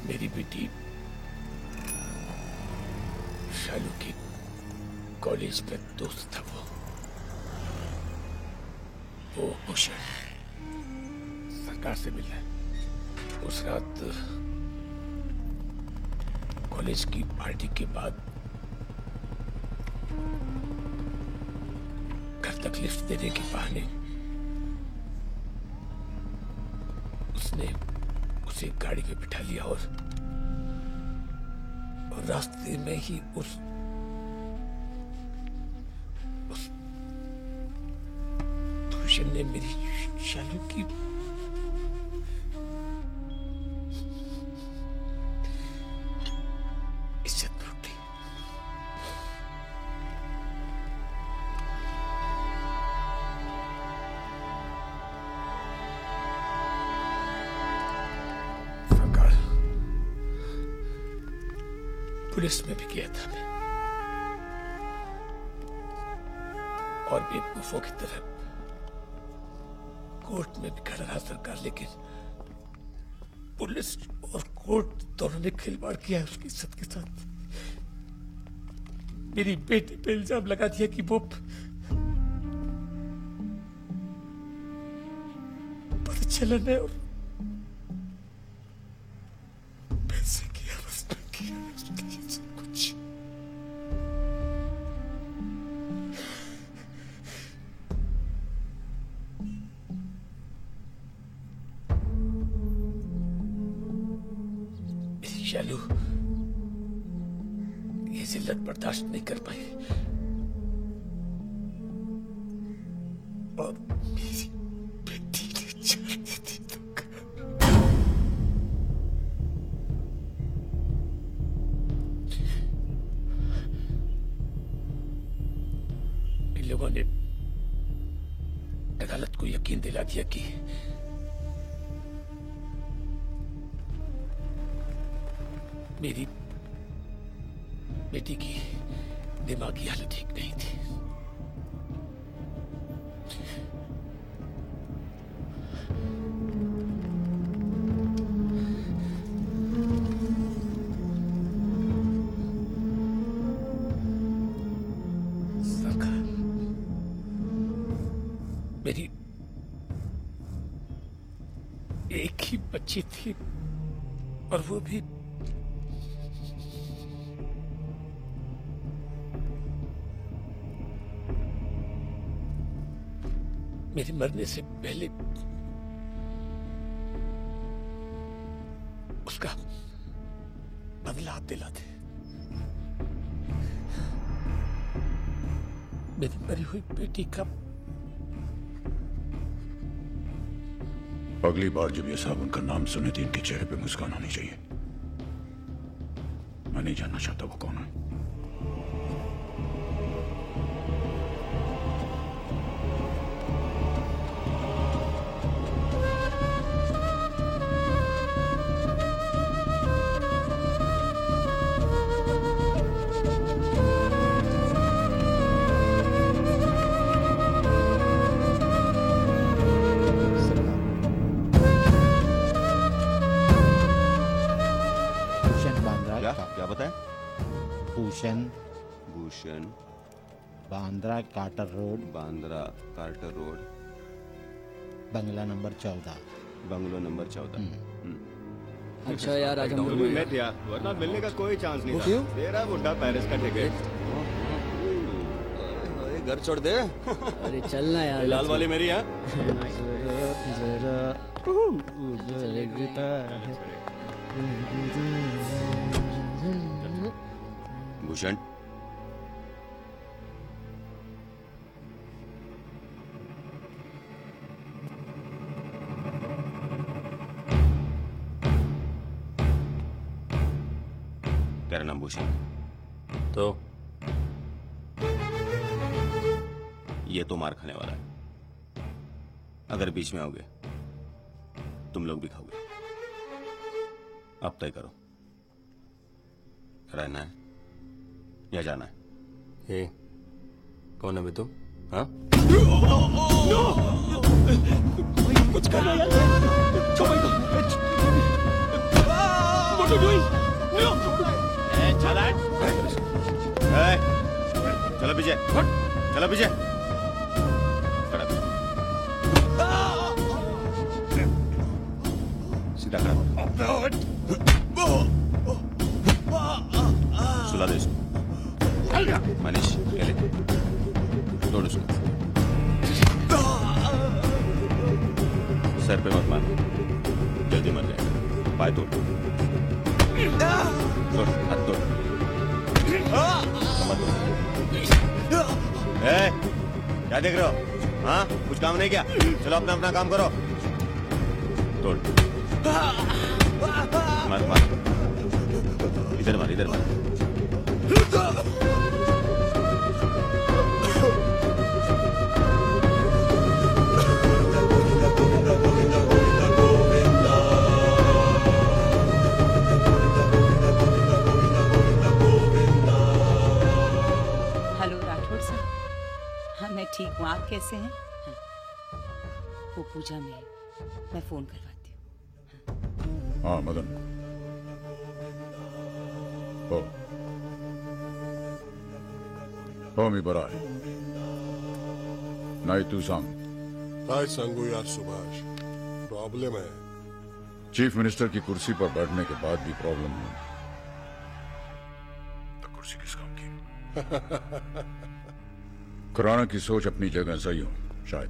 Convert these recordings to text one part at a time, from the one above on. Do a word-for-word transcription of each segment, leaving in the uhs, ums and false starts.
मेरी बेटी शालू की कॉलेज का दोस्त था। वो वो भूषण सरकार से मिला। उस रात कॉलेज की पार्टी के बाद घर तक लिफ्ट देने के बहाने उसने उसे गाड़ी में बिठा लिया और, और रास्ते में ही उस उस भूषण ने मेरी शालू की इज्जत लूट ली। पुलिस में भी गया था मैं और बेवकूफों की तरह कोर्ट में भी खड़ा रहा सरकार, लेकिन पुलिस और कोर्ट दोनों ने खिलवाड़ किया है उसकी इज्जत के साथ। मेरी बेटी पे इल्जाम लगा दिया कि वो पदचलन है और पैसे की अवस्था किया है उसकी सब कुछ। शालू ये जिल्लत बर्दाश्त नहीं कर पाई और मेरी बेटी ने छोड़ दी तो इन लोगों ने अदालत को यकीन दिला दिया कि मेरी बेटी की दिमागी हालत ठीक नहीं थी। सरकार, मेरी एक ही बच्ची थी और वो भी मेरे मरने से पहले उसका बदला दिला दे। मेरी मरी हुई बेटी का अगली बार जब ये साहब उनका नाम सुने तो इनके चेहरे पे मुस्कान होनी चाहिए। मैं नहीं जानना चाहता वो कौन है। क्या बताएं? Bhushan Bhushan Bandra Carter road Bandra Carter road बंगला नंबर चौदह बंगलो नंबर चौदह। अच्छा यार आज हम मैं दिया वरना मिलने का कोई चांस नहीं था। तेरा बुड्ढा पेरिस का टिकट। घर छोड़ दे। अरे चलना यार। लाल वाली मेरी है। भूषण तेरा नाम भूषण तो ये तो मार खाने वाला है। अगर बीच में आओगे तुम लोग भी खाओगे। अब तय करो, रहना है या जाना है? हे, कौन है बे तुम? हाँ? कुछ करना यार। छोड़ दो। पीछे, चलो पीछे। खड़ा कर। सीधा खड़ा कर। सुला दे इसको। मनीष, ये ले। तोड़ उसको। सर पे मत मार, जल्दी मर जाएगा। पाय तोड़, तोड़, हाथ तोड़, कमर तोड़। ए, क्या देख रहे हो? हाँ, कुछ काम नहीं किया? चलो अपना अपना काम करो। तोड़, मार मार, इधर मार, इधर मार। ठीक हूँ, आप कैसे हैं? हाँ। वो पूजा में मैं फोन करवाती हूँ। हाँ, हाँ मदन। हो हो मी बरा है नाही तू सांग. काय सांगू यार सुभाष, प्रॉब्लम है. चीफ मिनिस्टर की कुर्सी पर बैठने के बाद भी प्रॉब्लम है तो कुर्सी किस काम की? खुराना की सोच अपनी जगह सही हो शायद,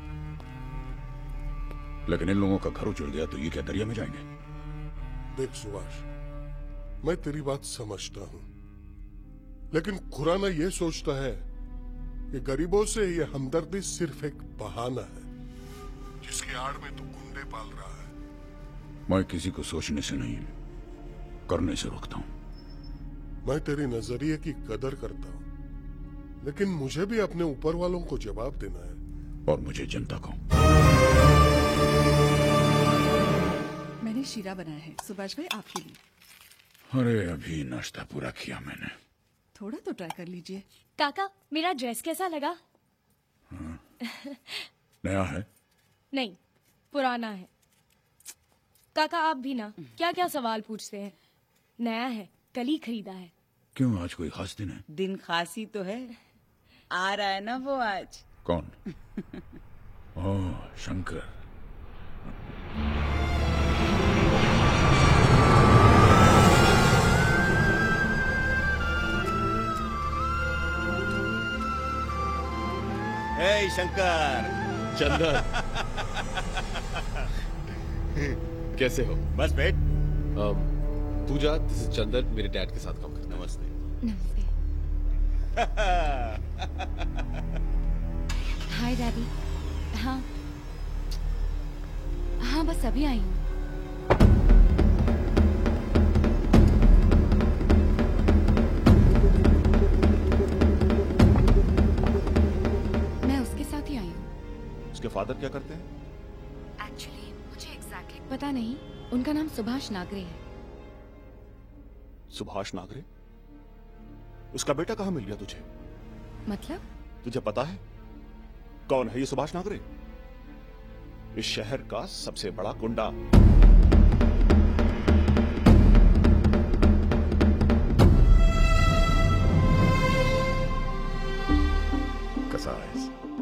लेकिन इन लोगों का घर उजड़ गया तो ये क्या दरिया में जाएंगे? देख सुभाष, मैं तेरी बात समझता हूं, लेकिन खुराना ये सोचता है कि गरीबों से ये हमदर्दी सिर्फ एक बहाना है जिसके आड़ में तू गुंडे पाल रहा है. मैं किसी को सोचने से नहीं, करने से रोकता हूं. मैं तेरी नजरिए की कदर करता हूं, लेकिन मुझे भी अपने ऊपर वालों को जवाब देना है. और मुझे जनता को. मैंने शीरा बनाया है सुभाष भाई आपके लिए. अरे अभी नाश्ता पूरा किया मैंने. थोड़ा तो ट्राई कर लीजिए. काका मेरा ड्रेस कैसा लगा? हाँ। नया है? नहीं, पुराना है. काका आप भी ना क्या क्या सवाल पूछते हैं. नया है, कल ही खरीदा है. क्यों, आज कोई खास दिन है? दिन खास ही तो है, आ रहा है ना वो आज. कौन? ओह शंकर. हे शंकर. चंदन. कैसे हो? बस बैठ. पूजा, दिस इज चंदन, मेरे डैड के साथ काम करता. नमस्ते. नमस्ते. Hi daddy. हाँ हाँ बस अभी आई हूँ. मैं उसके साथ ही आई हूँ. उसके फादर क्या करते हैं? एक्चुअली मुझे एग्जैक्टली पता नहीं. उनका नाम सुभाष नागरे है. सुभाष नागरे? उसका बेटा कहाँ मिल गया तुझे? मतलब? तुझे पता है कौन है ये सुभाष नागरे? इस शहर का सबसे बड़ा गुंडा. कसाईस.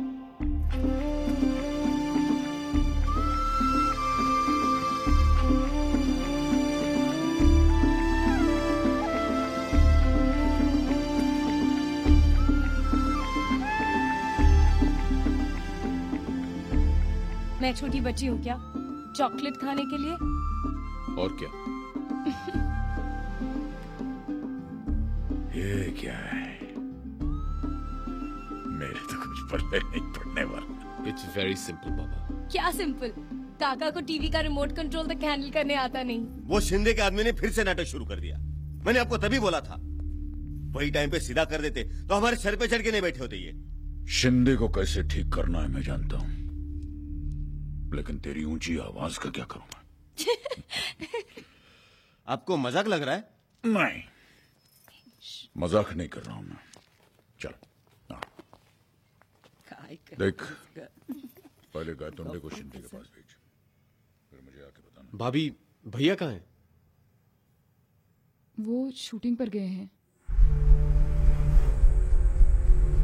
मैं छोटी बच्ची हूँ क्या चॉकलेट खाने के लिए? और क्या? ये क्या है? मेरे तो कुछ पल्ले नहीं पड़ने वाला. इट्स वेरी सिंपल पापा. क्या सिंपल? काका को टीवी का रिमोट कंट्रोल तक हैंडल करने आता नहीं. वो शिंदे के आदमी ने फिर से नाटक शुरू कर दिया. मैंने आपको तभी बोला था, वही टाइम पे सीधा कर देते तो हमारे सर पे चढ़ के नहीं बैठे होते. ये शिंदे को कैसे ठीक करना है मैं जानता हूं, लेकिन तेरी ऊंची आवाज का क्या करूं मैं? आपको मजाक लग रहा है? नहीं, मजाक नहीं कर रहा हूं मैं. चल देख, पहले गायतुंडे को शिंदे के पास भेज, फिर मुझे आके बताना. भाभी, भैया कहाँ हैं? वो शूटिंग पर गए हैं.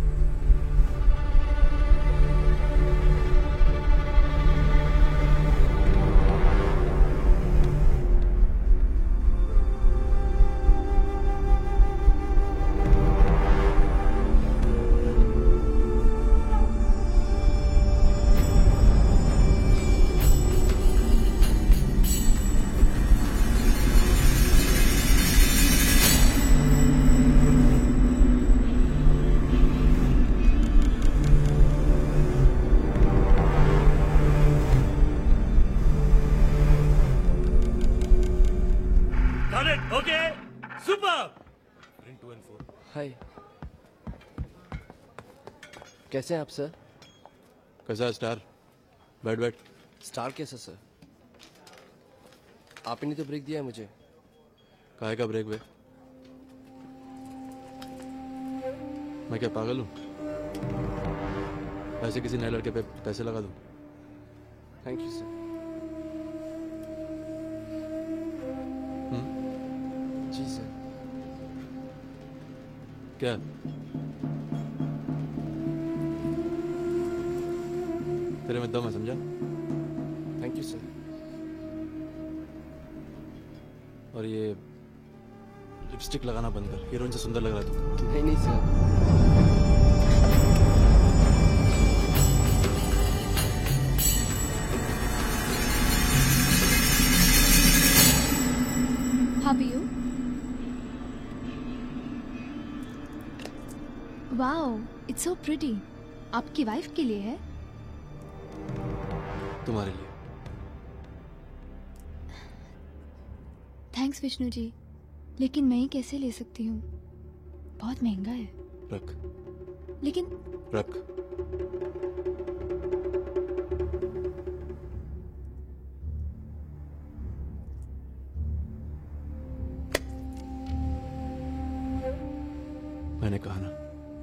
हाय, कैसे हैं आप सर? कैसा है स्टार? बैठ बैठ। स्टार कैसा सर? आप ही ने तो ब्रेक दिया है मुझे। काहे का ब्रेक बे? मैं क्या पागल हूँ? ऐसे किसी नए लड़के पे पैसे लगा दूँ? Thank you sir. हम्म? जी सर। क्या? तेरे में दम है, समझा? Thank you sir. और ये लिपस्टिक लगाना बंद कर, हीरोइन से सुंदर लग रहा है तू। नहीं नहीं sir. How are you? Wow, it's so pretty. आपकी वाइफ के लिए है? तुम्हारे लिए। थैंक्स विष्णु जी, लेकिन मैं ही कैसे ले सकती हूँ? बहुत महंगा है। रख। लेकिन रख। मैंने कहा ना,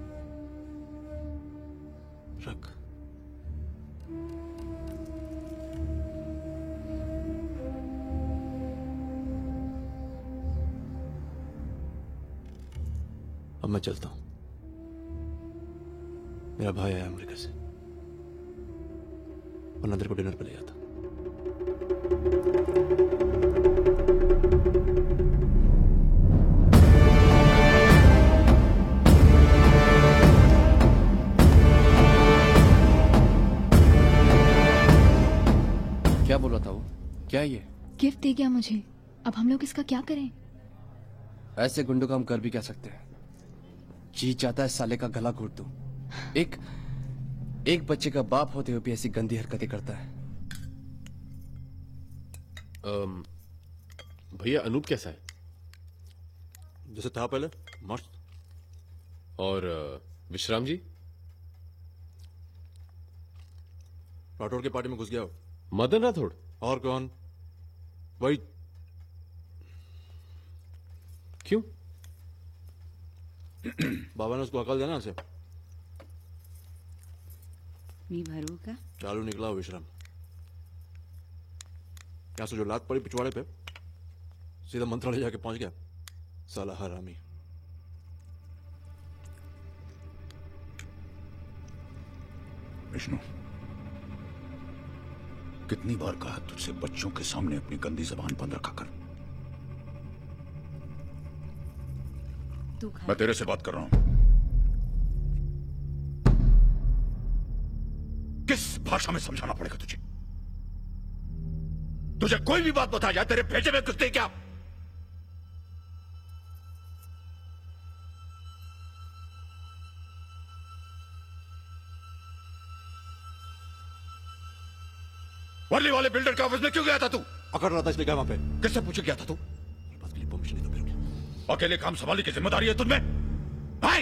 रख। अब मैं चलता हूं। मेरा भाई आया अमेरिका से, वरना तेरे को डिनर पे ले जाता। क्या बोला था वो? क्या है ये? गिफ्ट दे गया मुझे। अब हम लोग इसका क्या करें? ऐसे गुंडों का हम कर भी क्या सकते हैं? जी चाहता है साले का गला घोट दूं। एक एक बच्चे का बाप होते हुए भी ऐसी गंदी हरकतें करता है। अम, भैया अनूप कैसा है? जैसे था पहले, मस्त। और अ, विश्राम जी? राठौड़ के पार्टी में घुस गया हो। मदन राठौड़? और कौन? वही। क्यों? बाबा ने उसको अकल देना उसे। मी भरू का? चालू निकला हो विश्राम। यहां से जो लात पड़ी पिछवाड़े पे, सीधा मंत्रालय जाके पहुंच गया साला हरामी। विष्णु, कितनी बार कहा तुझसे बच्चों के सामने अपनी गंदी जबान बंद रखा कर। तू खा। मैं तेरे से बात कर रहा हूं। किस भाषा में समझाना पड़ेगा तुझे? तुझे कोई भी बात बता जाए, तेरे भेजे में कुछ नहीं क्या? वर्ली वाले बिल्डर के ऑफिस में क्यों गया था तू? अकड़ रहा था इसलिए गया वहां पे। किससे पूछे गया था तू? मेरे पास के लिए परमिशन नहीं था मेरे को। अकेले काम संभालने की जिम्मेदारी है तुझमें? हाय!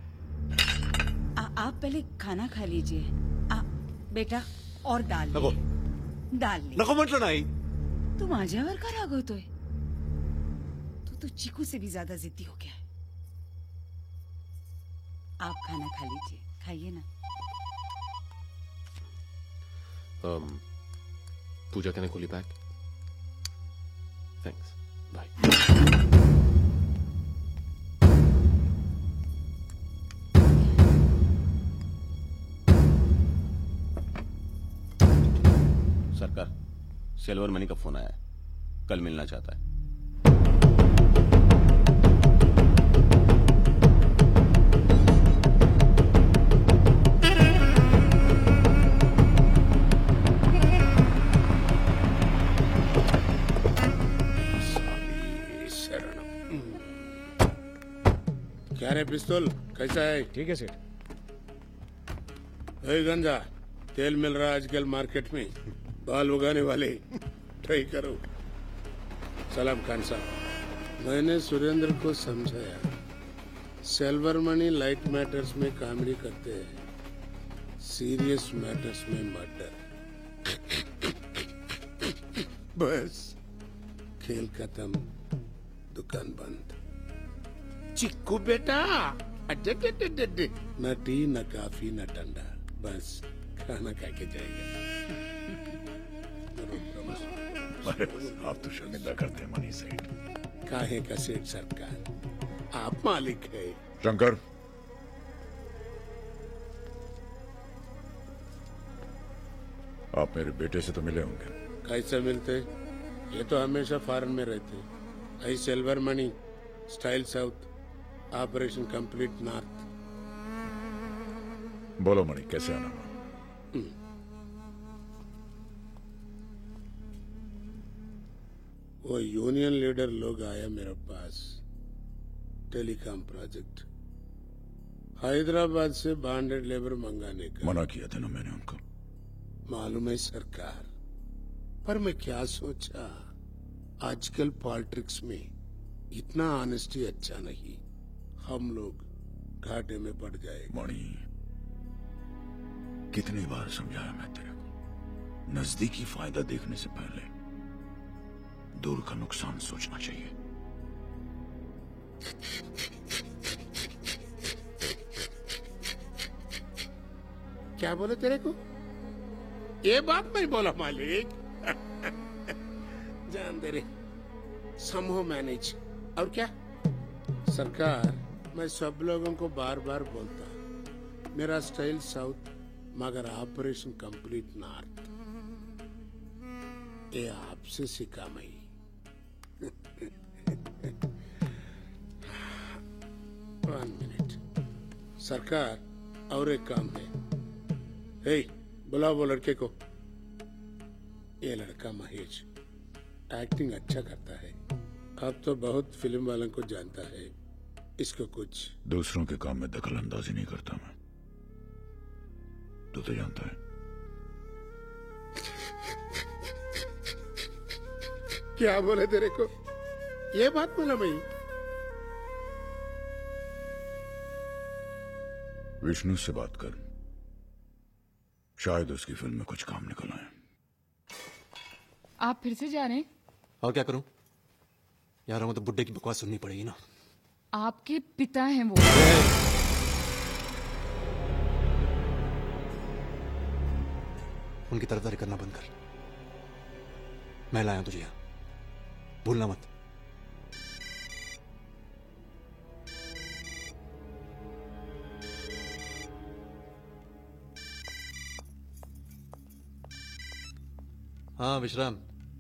आप पहले खाना खा लीजिए। आ, बेटा और दाल ले। नको दाल ले। नको म्हटलं नाही। तू माझ्यावर का रागवतोय? तू तो चीकू से भी ज्यादा जिद्दी हो गया है। आप खाना खा लीजिए, खाइए ना। um, Pooja can I call you back? Thanks, bye. सरकार, सिल्वर मनी का फोन आया है, कल मिलना चाहता है। क्या रे पिस्तौल, कैसा है? ठीक है सेठ। ए गंजा, तेल मिल रहा है आजकल मार्केट में, बाल उगाने वाले ट्राई करो। सलाम खान साहब, मैंने सुरेंद्र को समझाया, सिल्वर मनी लाइट मैटर्स में कॉमेडी करते हैं, सीरियस मैटर्स में मर्डर। बस खेल खत्म, दुकान बंद। चिक्कू बेटा, अड्डे अड्डे अड्डे, न टी न काफी न ठंडा, बस खाना खा के जाएगा। अरे आप तो शर्मिंदा करते हैं मनी सेठ। काहे का सेठ सरकार, आप मालिक है। शंकर, आप मेरे बेटे से तो मिले होंगे। कैसे मिलते? ये तो हमेशा फॉरेन में रहते। I silver money, style south, operation complete north. बोलो मणि, कैसे आना हुआ? वो यूनियन लीडर लोग आया मेरे पास, टेलीकॉम प्रोजेक्ट, हैदराबाद से बॉन्डेड लेबर मंगाने का। मना किया था ना मैंने उनको। मालूम है सरकार, पर मैं क्या सोचा, आजकल पॉलिटिक्स में इतना ऑनेस्टी अच्छा नहीं, हम लोग घाटे में पड़ जाएंगे। मणि, कितनी बार समझाया मैं तेरे को, नजदीकी फायदा देखने से पहले दूर का नुकसान सोचना चाहिए। क्या बोले तेरे को? ये बात नहीं बोला मालिक। जान दे रे, समहो मैनेज। और क्या सरकार, मैं सब लोगों को बार बार बोलता, मेरा स्टाइल साउथ मगर ऑपरेशन कंप्लीट नॉर्थ। ये आपसे सीखा मैं। वन मिनट सरकार, और एक काम है। हे, बुलाओ वो लड़के को। ये लड़का महेश एक्टिंग अच्छा करता है, अब तो बहुत फिल्म वालों को जानता है। इसको कुछ दूसरों के काम में दखल अंदाजी नहीं करता मैं, तू तो जानता है। क्या बोले तेरे को? ये बात बोला मैं। विष्णु से बात कर, शायद उसकी फिल्म में कुछ काम निकल आए। आप फिर से जा रहे हैं? और क्या करूं यार, हमें तो बुड्ढे की बकवास सुननी पड़ेगी ना। आपके पिता हैं वो। उनकी तरफदारी करना बंद कर। मैं लाया तुझे यहां, भूलना मत। हाँ विश्राम,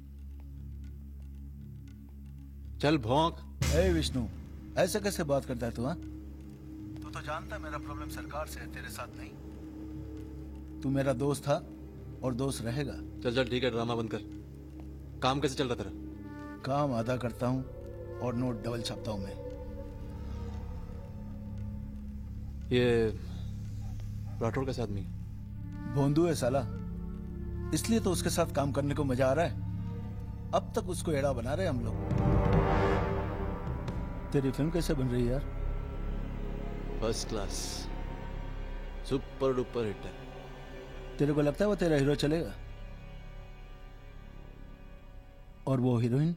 चल भौंक। ए विष्णु, ऐसे कैसे बात करता है तू? हाँ, तू तो जानता है मेरा प्रॉब्लम सरकार से है, तेरे साथ नहीं। तू मेरा दोस्त था और दोस्त रहेगा। चल चल ठीक है, ड्रामा बंद कर। काम कैसे चल रहा तेरा? काम आधा करता हूँ और नोट डबल छापता हूँ मैं। ये राठौड़ कैसा आदमी? भोंदू है साला, इसलिए तो उसके साथ काम करने को मजा आ रहा है। अब तक उसको एड़ा बना रहे हम लोग। तेरी फिल्म कैसे बन रही है यार? First class, super duper hit है। तेरे को लगता है वो तेरा हीरो चलेगा? और वो हीरोइन?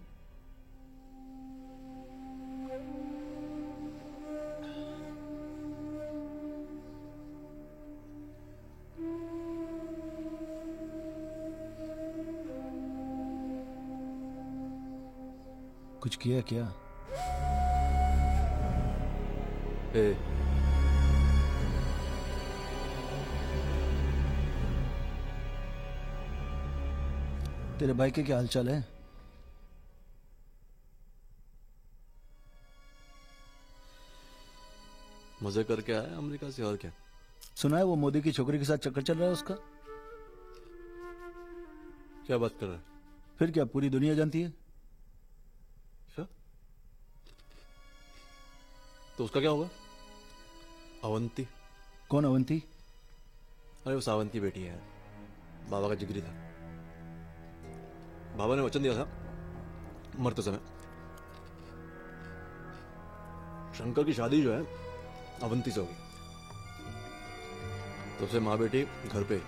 कुछ किया क्या? ए, तेरे भाई के क्या हालचाल है? मजे करके आया अमेरिका से, और क्या? सुना है वो मोदी की छोकरी के साथ चक्कर चल रहा है उसका। क्या बात कर रहा है? फिर क्या, पूरी दुनिया जानती है। क्या? तो उसका क्या होगा? अवंती? कौन अवंती? अरे वो सावंती बेटी है, बाबा का जिगरी था। बाबा ने वचन दिया था मरते समय, शंकर की शादी जो है अवंती से होगी। तो से माँ बेटी घर पे।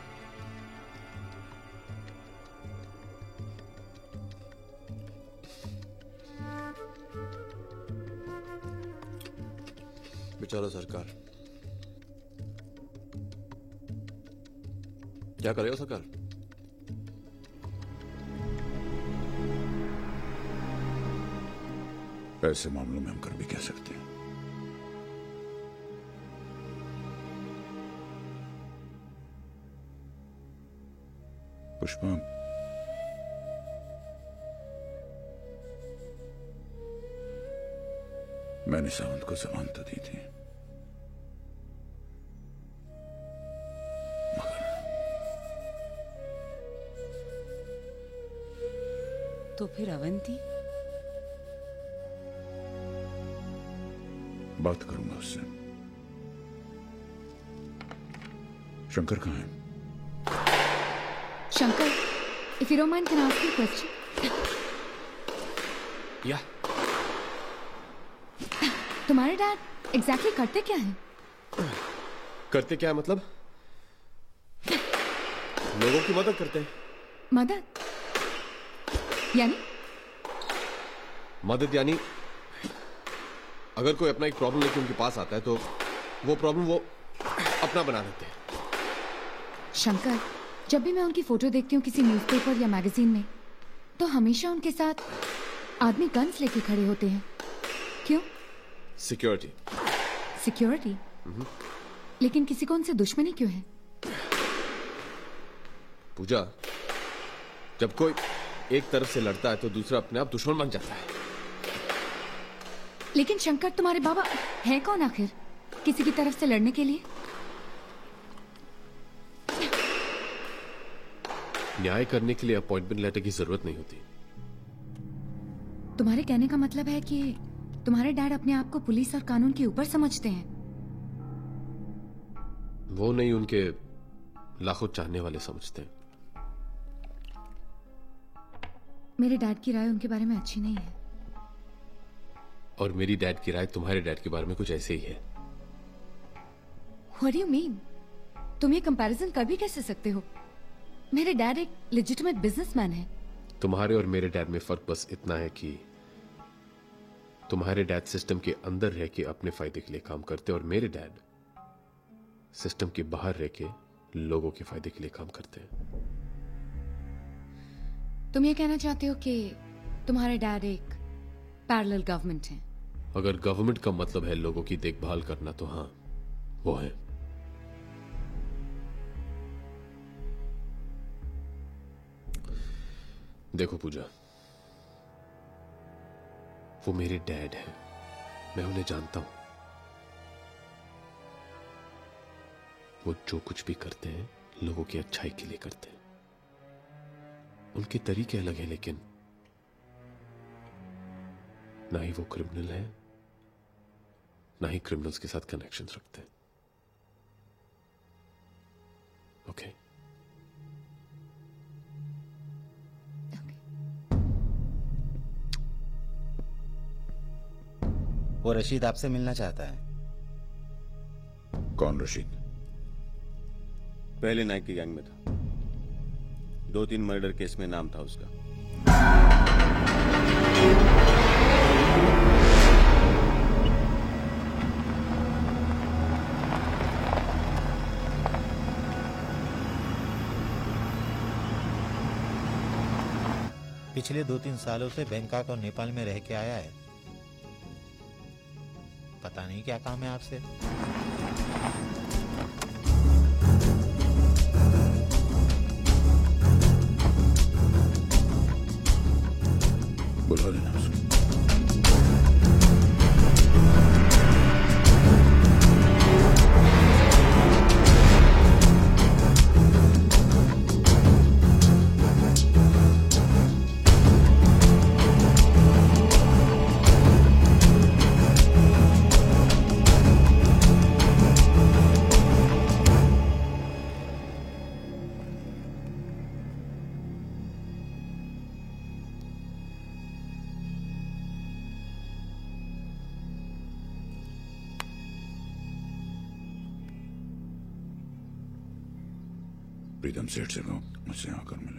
बेचारा सरकार, क्या करेगा सरकार? ऐसे मामलों में हम कर भी कह सकते हैं। पुष्पा, मैंने सावंत को जमानत तो दी थी, तो फिर अवंती? बात करूंगा उससे। शंकर कहाँ है? Shankar, if you don't mind, can I ask you a question? या तुम्हारे डैड एग्जैक्टली करते क्या हैं? करते क्या है मतलब? लोगों की मदद करते हैं। मदद? यानी? मदद यानी अगर कोई अपना एक प्रॉब्लम लेके उनके पास आता है तो वो प्रॉब्लम वो अपना बना देते हैं। शंकर, जब भी मैं उनकी फोटो देखती हूँ किसी न्यूज़पेपर या मैगजीन में, तो हमेशा उनके साथ आदमी गन्स लेके खड़े होते हैं। क्यों? सिक्योरिटी। सिक्योरिटी? लेकिन किसी को उनसे दुश्मनी क्यों है? पूजा, जब कोई एक तरफ से लड़ता है तो दूसरा अपने आप दुश्मन बन जाता है। लेकिन शंकर, तुम्हारे बाबा हैं कौन आखिर किसी की तरफ से लड़ने के लिए? न्याय करने के लिए अपॉइंटमेंट लेटर की जरूरत नहीं होती। तुम्हारे कहने का मतलब है कि तुम्हारे डैड अपने आप को पुलिस और कानून के ऊपर समझते हैं? वो नहीं, उनके लाखों चाहने वाले समझते हैं। मेरे डैड की राय उनके बारे में अच्छी नहीं है। और मेरी डैड की राय तुम्हारे डैड के बारे में कुछ ऐसे ही है। What do you mean? तुम ये कंपैरिजन कर भी कैसे सकते हो? मेरे डैड एक लेजिटिमेट बिजनेसमैन है। तुम्हारे और मेरे डैड में फर्क बस इतना है कि तुम्हारे डैड सिस्टम के अंदर रह के अपने फायदे के लिए काम करते और मेरे डैड सिस्टम के बाहर रह के लोगों के फायदे के लिए काम करते हैं। तुम ये कहना चाहते हो कि तुम्हारे डैड एक पैरेलल गवर्नमेंट है? अगर गवर्नमेंट का मतलब है लोगों की देखभाल करना तो हाँ, वो है। देखो पूजा, वो मेरे डैड हैं, मैं उन्हें जानता हूं। वो जो कुछ भी करते हैं लोगों की अच्छाई के लिए करते हैं। उनके तरीके अलग हैं, लेकिन ना ही वो क्रिमिनल है, ना ही क्रिमिनल्स के साथ कनेक्शंस रखते हैं। ओके? वो रशीद आपसे मिलना चाहता है। कौन रशीद? पहले नाइक की गैंग में था, दो तीन मर्डर केस में नाम था उसका। पिछले दो तीन सालों से बैंकॉक और नेपाल में रह के आया है। पता नहीं क्या काम है आपसे। बुला लेना उसको। प्रीतम सेठ से कहो मुझसे आकर मिले।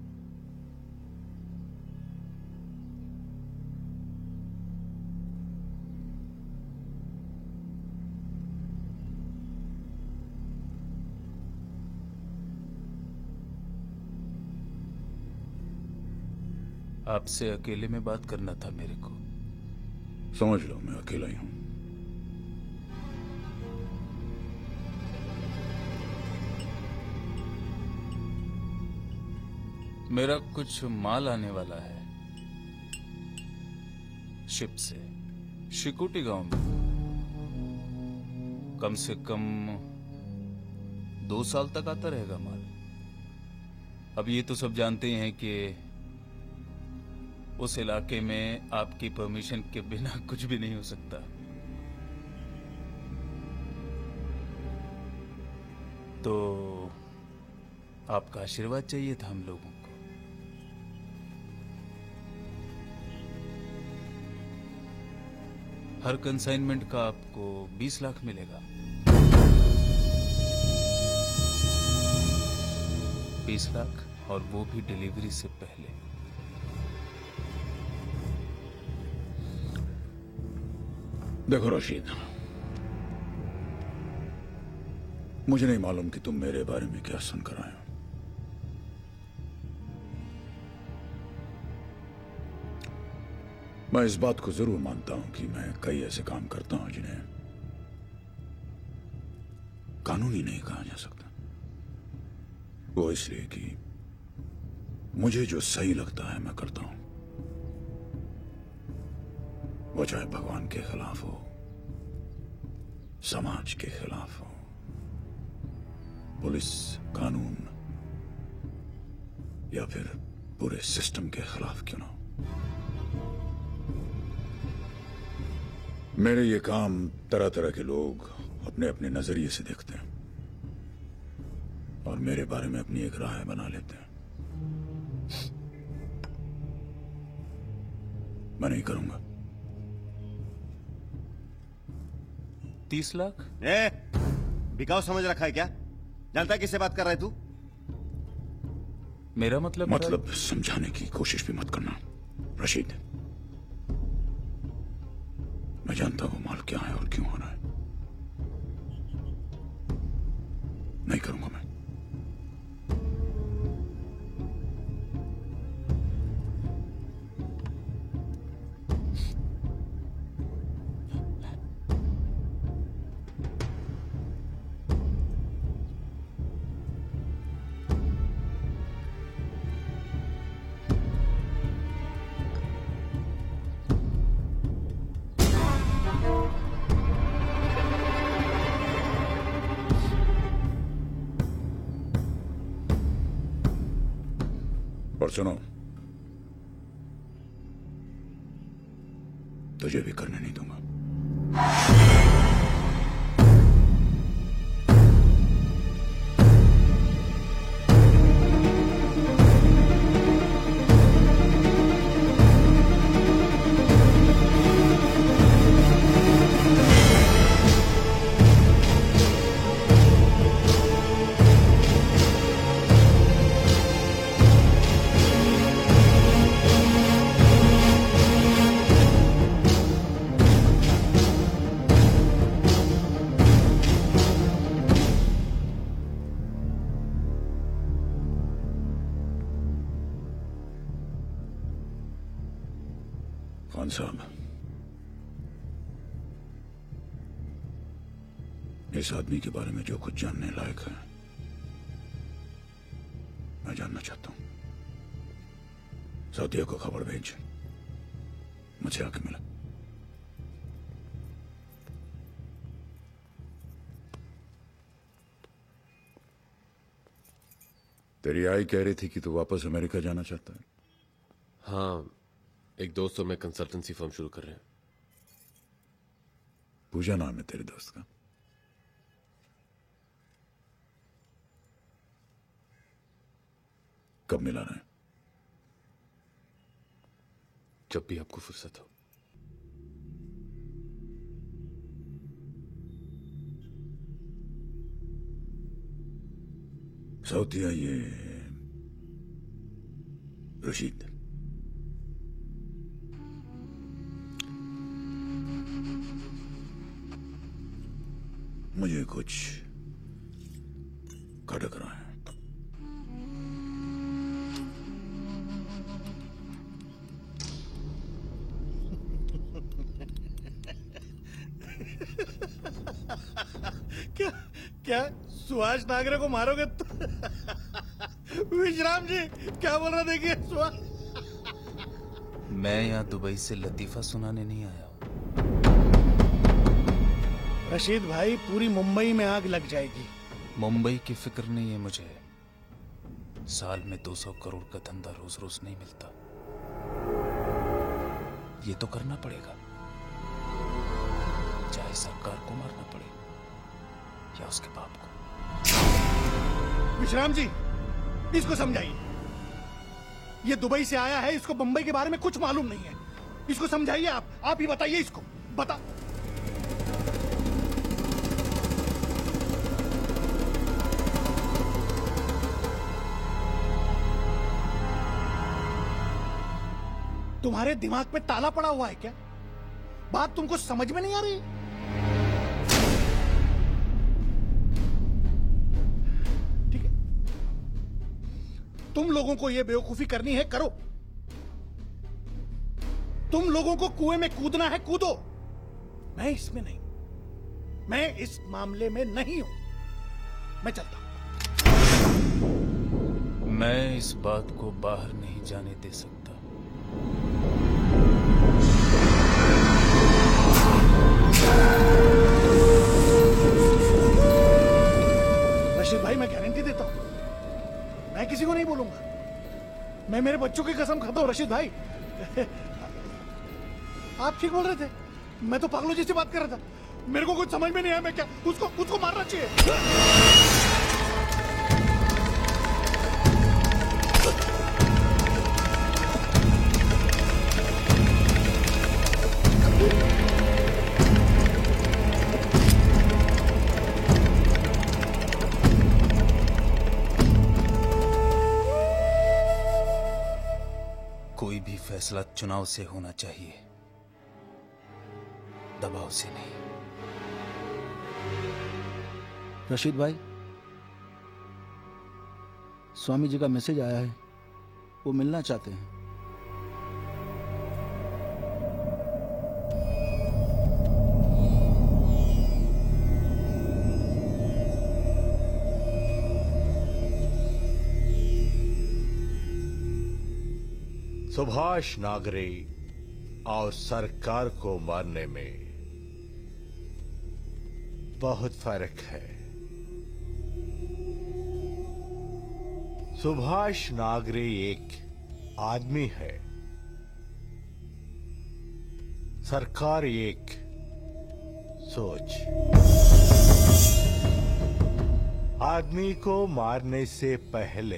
आपसे अकेले में बात करना था मेरे को। समझ लो मैं अकेला ही हूं। मेरा कुछ माल आने वाला है शिप से शिकुटी गांव में। कम से कम दो साल तक आता रहेगा माल। अब ये तो सब जानते हैं कि उस इलाके में आपकी परमिशन के बिना कुछ भी नहीं हो सकता। तो आपका आशीर्वाद चाहिए था हम लोगों को। हर कंसाइनमेंट का आपको बीस लाख मिलेगा। बीस लाख और वो भी डिलीवरी से पहले। देखो रशीद, मुझे नहीं मालूम कि तुम मेरे बारे में क्या सुन कर आए हो। मैं इस बात को जरूर मानता हूं कि मैं कई ऐसे काम करता हूं जिन्हें कानूनी नहीं कहा जा सकता। वो इसलिए कि मुझे जो सही लगता है मैं करता हूं, वो चाहे भगवान के खिलाफ हो, समाज के खिलाफ हो, पुलिस, कानून या फिर पूरे सिस्टम के खिलाफ क्यों ना हो। मेरे ये काम तरह तरह के लोग अपने अपने नजरिए से देखते हैं और मेरे बारे में अपनी एक राय बना लेते हैं। मैं नहीं करूंगा। तीस लाख? ए, बिकाऊ समझ रखा है क्या? जानता है किससे बात कर रहा है तू? मेरा मतलब मतलब समझाने की कोशिश भी मत करना रशीद। मैं जानता हूं माल क्या है और क्यों हो रहा है। नहीं करूंगा मैं। और सुनो, तुझे भी करने नहीं दूंगा। खान साहब, इस आदमी के बारे में जो कुछ जानने लायक है मैं जानना चाहता हूं। साथिया को खबर भेज, मुझे आके मिला। तेरी आई कह रही थी कि तू वापस अमेरिका जाना चाहता है। हाँ, एक दोस्त और मैं कंसल्टेंसी फर्म शुरू कर रहे हैं। पूजा नाम है तेरे दोस्त का? कब मिलाना है? जब भी आपको फुर्सत हो। सौतिया ये रशीद। मुझे कुछ खटक रहा है। क्या क्या सुभाष नागरे को मारोगे तो? विश्राम जी क्या बोल रहा, देखिए सुभाष। मैं यहाँ दुबई से लतीफा सुनाने नहीं आया हूँ। रशीद भाई, पूरी मुंबई में आग लग जाएगी। मुंबई की फिक्र नहीं है मुझे। साल में दो सौ करोड़ का धंधा रोज रोज नहीं मिलता। ये तो करना पड़ेगा, चाहे सरकार को मारना पड़े या उसके बाप को। विश्राम जी, इसको समझाइए। ये दुबई से आया है, इसको मुंबई के बारे में कुछ मालूम नहीं है। इसको समझाइए आप आप ही बताइए इसको। बता तुम्हारे दिमाग पे ताला पड़ा हुआ है क्या? बात तुमको समझ में नहीं आ रही? ठीक है, तुम लोगों को यह बेवकूफी करनी है, करो। तुम लोगों को कुएं में कूदना है, कूदो। मैं इसमें नहीं, मैं इस मामले में नहीं हूं। मैं चलता हूं। मैं इस बात को बाहर नहीं जाने दे सकता। रशीद भाई, मैं गारंटी देता हूं, मैं किसी को नहीं बोलूंगा। मैं मेरे बच्चों की कसम खाता हूं रशीद भाई। आप ठीक बोल रहे थे, मैं तो पागलों जैसी बात कर रहा था। मेरे को कुछ समझ में नहीं आया। मैं क्या उसको उसको मारना चाहिए? कोई भी फैसला चुनाव से होना चाहिए, दबाव से नहीं। रशीद भाई, स्वामी जी का मैसेज आया है, वो मिलना चाहते हैं। सुभाष नागरे और सरकार को मारने में बहुत फर्क है। सुभाष नागरे एक आदमी है, सरकार एक सोच। आदमी को मारने से पहले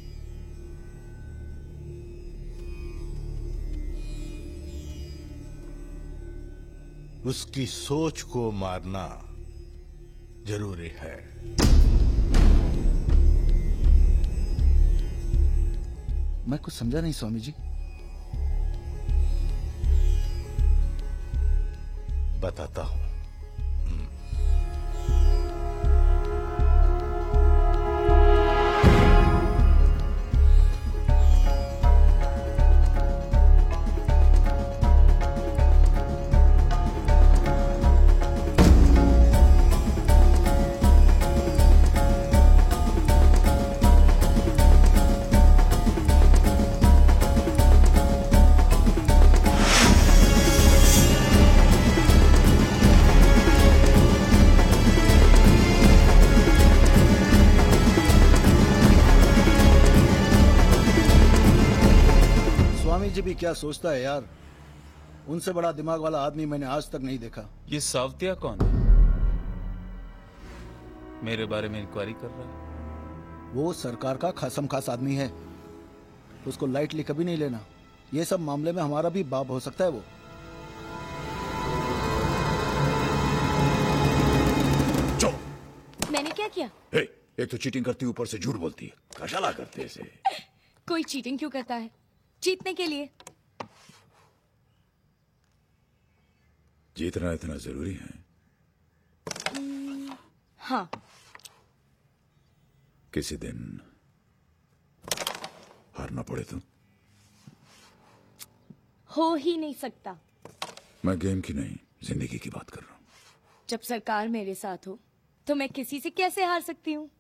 उसकी सोच को मारना जरूरी है। मैं कुछ समझा नहीं स्वामी जी। बताता हूं। जी भी क्या सोचता है यार, उनसे बड़ा दिमाग वाला आदमी मैंने आज तक नहीं देखा। ये सावतिया कौन है? मेरे बारे में इंक्वायरी कर रहा है? वो सरकार का खासम खास आदमी है, उसको लाइटली कभी नहीं लेना। ये सब मामले में हमारा भी बाप हो सकता है वो। मैंने क्या किया? हे, एक तो चीटिंग करती, ऊपर से झूठ बोलती है। कशाला करते ऐसे? कोई चीटिंग क्यों करता है? जीतने के लिए। जीतना इतना जरूरी है? हाँ। किसी दिन हारना पड़े तो? हो ही नहीं सकता। मैं गेम की नहीं, जिंदगी की बात कर रहा हूं। जब सरकार मेरे साथ हो तो मैं किसी से कैसे हार सकती हूँ?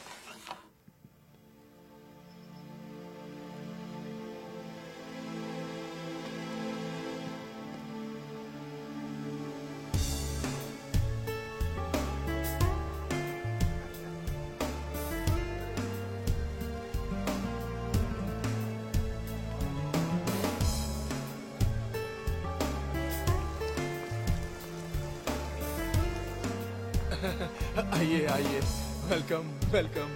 आइए आइए, वेलकम वेलकम।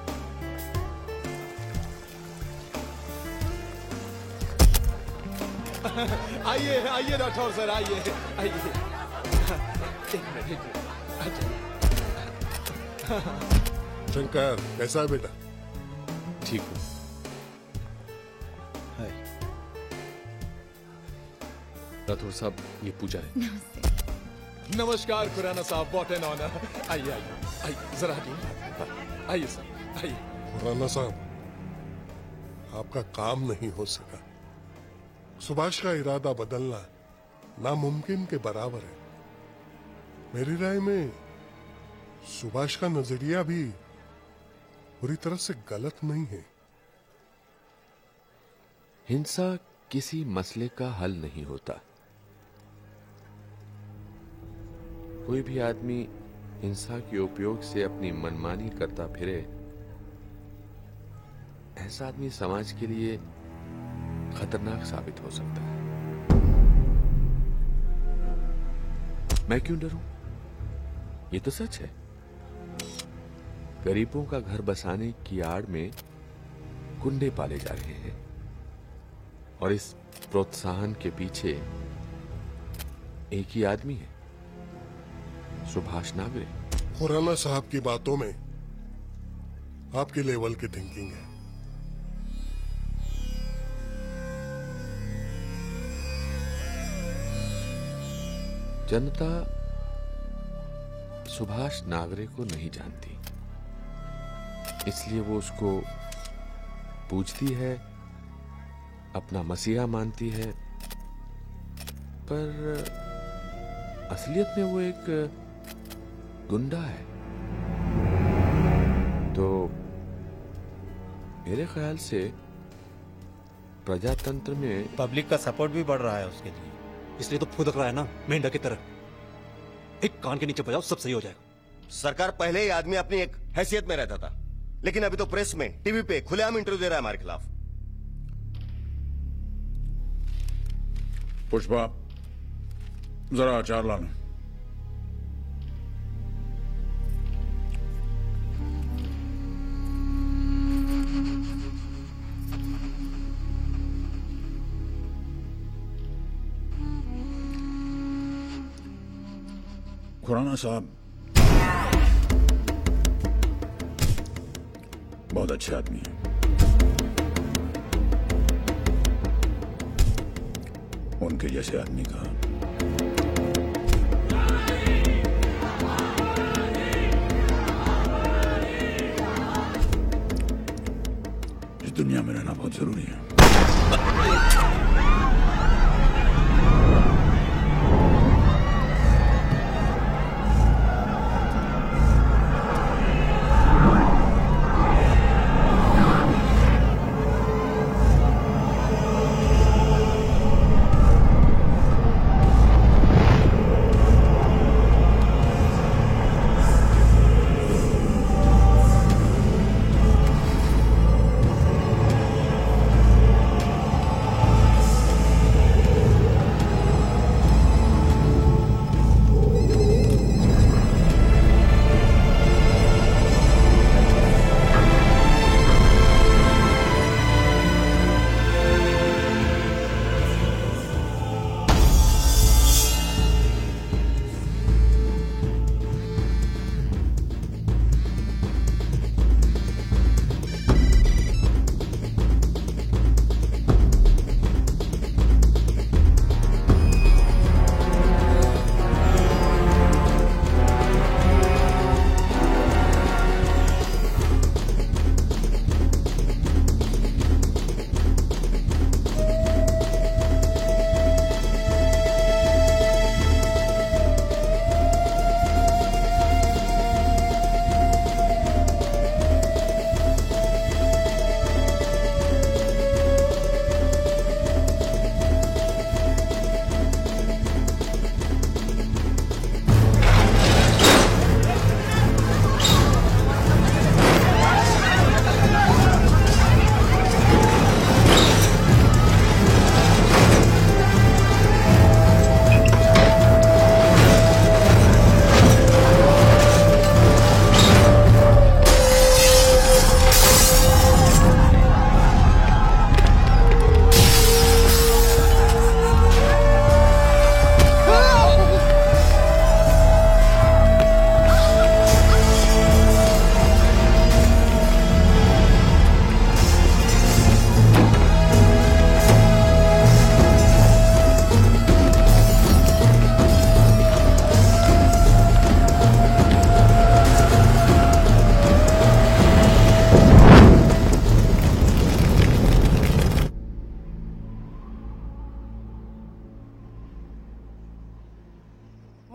आइए आइए राठौर सर, आइए आइए। एक मिनट एक मिनट। शंकर कैसा है बेटा? ठीक हूँ। हाय राठौर साहब, ये पूजा है। नमस्कार खुराना साहब, व्हाट एन ऑनर। आइए आइए आइए, जरा हटिए। आइए सर आइए। खुराना साहब, आपका काम नहीं हो सका। सुभाष का इरादा बदलना नामुमकिन के बराबर है। मेरी राय में सुभाष का नजरिया भी पूरी तरह से गलत नहीं है। हिंसा किसी मसले का हल नहीं होता। कोई भी आदमी हिंसा के उपयोग से अपनी मनमानी करता फिरे, ऐसा आदमी समाज के लिए खतरनाक साबित हो सकता है। मैं क्यों डरूं? ये तो सच है। गरीबों का घर बसाने की आड़ में गुंडे पाले जा रहे हैं और इस प्रोत्साहन के पीछे एक ही आदमी है, सुभाष नागरे। खुराना साहब की बातों में आपकी लेवल की थिंकिंग है। जनता सुभाष नागरे को नहीं जानती, इसलिए वो उसको पूजती है, अपना मसीहा मानती है, पर असलियत में वो एक गुंडा है। तो मेरे ख्याल से प्रजातंत्र में पब्लिक का सपोर्ट भी बढ़ रहा है उसके लिए, इसलिए तो फुदक रहा है ना मेंढक की तरह। एक कान के नीचे बजाओ, सब सही हो जाएगा। सरकार पहले ही आदमी अपनी एक हैसियत में रहता था, लेकिन अभी तो प्रेस में, टीवी पे खुलेआम इंटरव्यू दे रहा है हमारे खिलाफ। पुष्पा, जरा अचार लाना। खुराना साहब बहुत अच्छे आदमी हैं। उनके जैसे आदमी का इस दुनिया में रहना बहुत जरूरी है।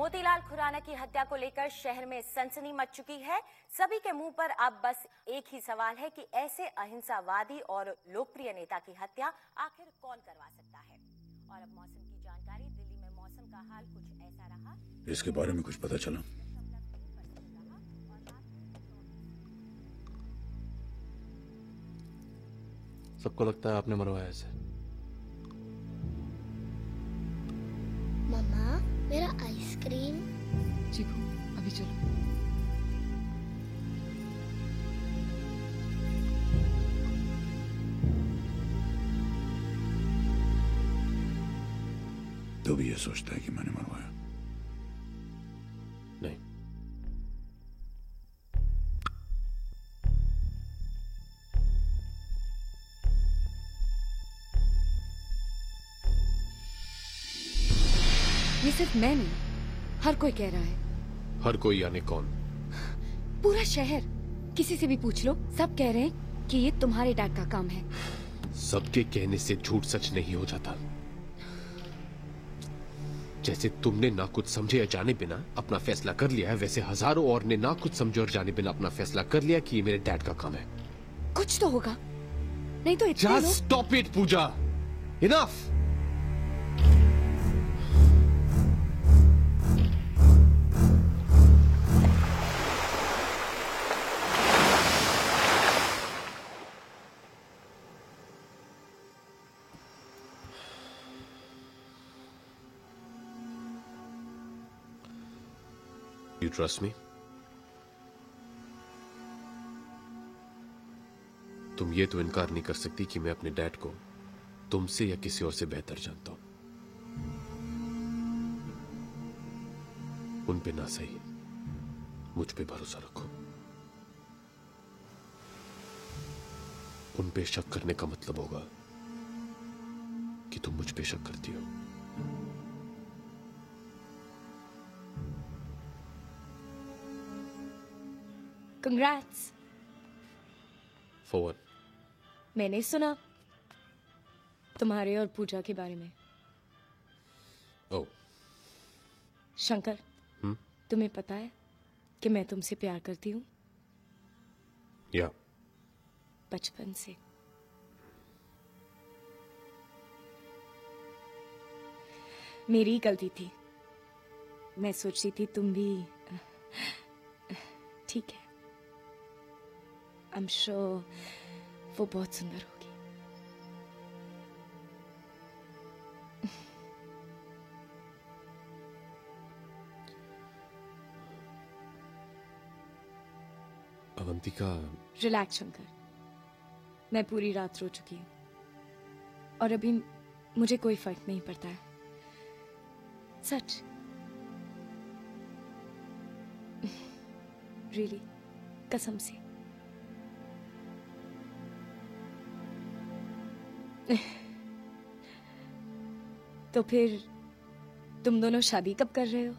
मोतीलाल खुराना की हत्या को लेकर शहर में सनसनी मच चुकी है। सभी के मुंह पर अब बस एक ही सवाल है कि ऐसे अहिंसावादी और लोकप्रिय नेता की हत्या आखिर कौन करवा सकता है। और अब मौसम की जानकारी। दिल्ली में मौसम का हाल कुछ ऐसा रहा। इसके बारे में कुछ पता चला? सबको लगता है आपने मरवाया इसे। मम्मा, मेरा आइसक्रीम। चीकू, अभी चलो। तो भी ये सोचता है कि मैंने मरवाया? नहीं। ये सिर्फ मैं नहीं, हर कोई कह रहा है। हर कोई यानी कौन? पूरा शहर, किसी से भी पूछ लो, सब कह रहे हैं कि ये तुम्हारे डैड का काम है। सबके कहने से झूठ सच नहीं हो जाता। जैसे तुमने ना कुछ समझे या जाने बिना अपना फैसला कर लिया है, वैसे हजारों और ने ना कुछ समझे और जाने बिना अपना फैसला कर लिया कि ये मेरे डैड का काम है। कुछ तो होगा, नहीं तो इतने लोग... Just stop it, Puja. Enough! You trust me? तुम ये तो इनकार नहीं कर सकती कि मैं अपने डैड को तुमसे या किसी और से बेहतर जानता हूं। उन पे ना सही, मुझ पे भरोसा रखो। उन पे शक करने का मतलब होगा कि तुम मुझ पे शक करती हो। Congrats. For what? मैंने सुना तुम्हारे और पूजा के बारे में। Oh. शंकर, हम्म? तुम्हें पता है कि मैं तुमसे प्यार करती हूँ? या बचपन से। मेरी गलती थी। मैं सोचती थी तुम भी ठीक है। I'm sure वो बहुत सुंदर होगी। अवंतिका। रिलैक्स शंकर, मैं पूरी रात रो चुकी हूँ और अभी मुझे कोई फर्क नहीं पड़ता है। सच। रियली, कसम से। तो फिर तुम दोनों शादी कब कर रहे हो?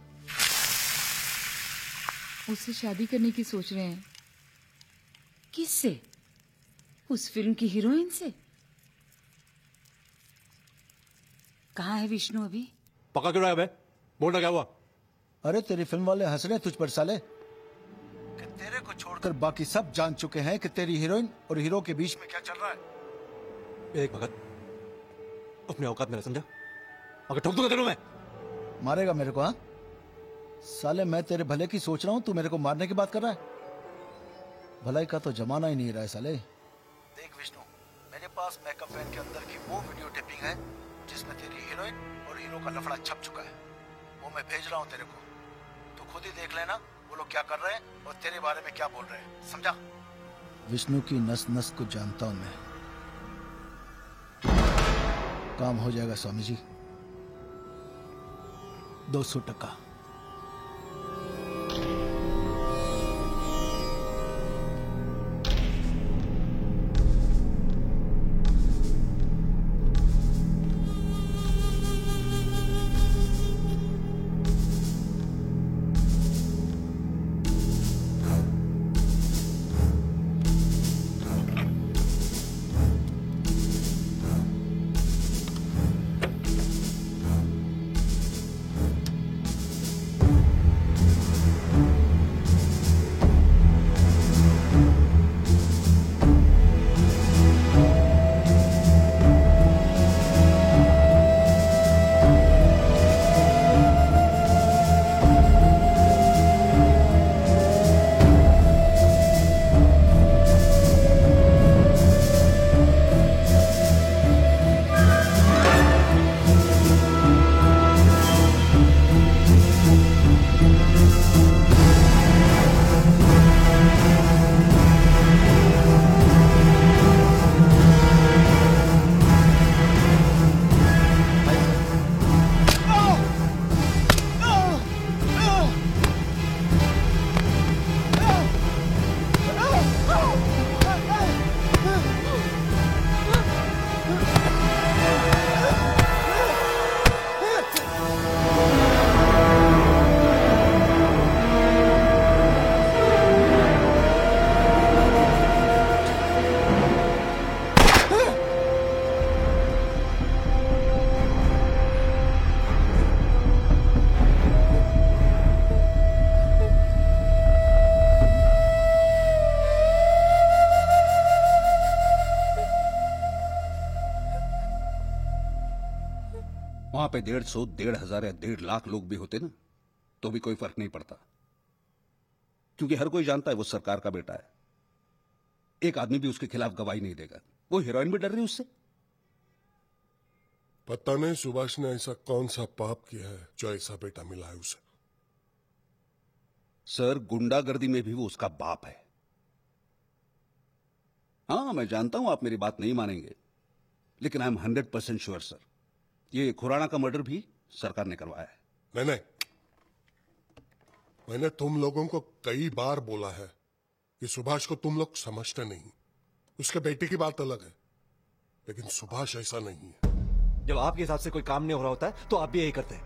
उससे शादी करने की सोच रहे हैं। किससे? उस फिल्म की हीरोइन से। कहाँ है विष्णु अभी? पका क्यों रहा है बे? बोलना क्या हुआ? अरे तेरी फिल्म वाले हंस रहे तुझ पर साले कि तेरे को छोड़कर बाकी सब जान चुके हैं कि तेरी हीरोइन और हीरो के बीच में क्या चल रहा है। एक भगत, अपने औकात में रह, समझा? अगर ठोक दूंगा तेरे मैं। मारेगा मेरे को? हाँ साले, मैं तेरे भले की सोच रहा हूँ, तू मेरे को मारने की बात कर रहा है। भलाई का तो जमाना ही नहीं रहा है साले। देख विष्णु, मेरे पास मेकअप वैन के अंदर की वो वीडियो टेपिंग है जिसमें तेरी हीरोइन और हीरो का लफड़ा छप चुका है। वो मैं भेज रहा हूँ तेरे को, तू खुद ही देख लेना वो लोग क्या कर रहे हैं और तेरे बारे में क्या बोल रहे हैं, समझा? विष्णु की नस नस को जानता हूं मैं। काम हो जाएगा स्वामी जी। दो सौ टका। वहां पे डेढ़ सौ डेढ़ हजार या डेढ़ लाख लोग भी होते ना तो भी कोई फर्क नहीं पड़ता, क्योंकि हर कोई जानता है वो सरकार का बेटा है। एक आदमी भी उसके खिलाफ गवाही नहीं देगा। वो हीरोइन भी डर रही उससे। पता नहीं सुभाष ने ऐसा कौन सा पाप किया है जो ऐसा बेटा मिला है उसे। सर, गुंडागर्दी में भी वो उसका बाप है। हाँ, मैं जानता हूं आप मेरी बात नहीं मानेंगे, लेकिन I am hundred percent sure sir, ये खुराना का मर्डर भी सरकार ने करवाया है। नहीं नहीं, मैंने तुम लोगों को कई बार बोला है कि सुभाष को तुम लोग समझते नहीं। उसके बेटे की बात अलग है, लेकिन सुभाष ऐसा नहीं है। जब आपके हिसाब से कोई काम नहीं हो रहा होता है तो आप भी यही करते हैं।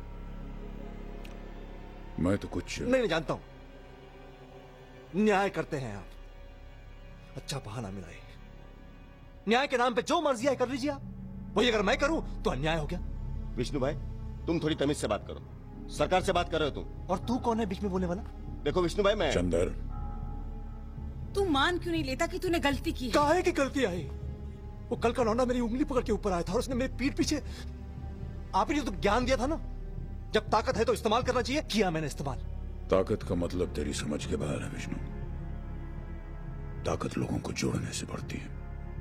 मैं तो कुछ नहीं नहीं जानता हूं, न्याय करते हैं आप। अच्छा बहाना मिला है, न्याय के नाम पे जो मर्जी है कर लीजिए आप। वही अगर मैं करूं तो अन्याय हो गया। विष्णु भाई, तुम थोड़ी तमीज से बात करो, सरकार से बात कर रहे हो तुम। और तू कौन है बीच में बोलने वाला? देखो विष्णु भाई, मैं चंदर, तू मान क्यों नहीं लेता कि तूने गलती की है? काहे की गलती आई? वो कल का लौंडा मेरी उंगली पकड़ के ऊपर आया था और उसने मेरी पीठ पीछे, आप ही ने तो ज्ञान दिया था ना, जब ताकत है तो इस्तेमाल करना चाहिए। किया मैंने इस्तेमाल। ताकत का मतलब तेरी समझ के बाहर है विष्णु। ताकत लोगों को जोड़ने से बढ़ती है,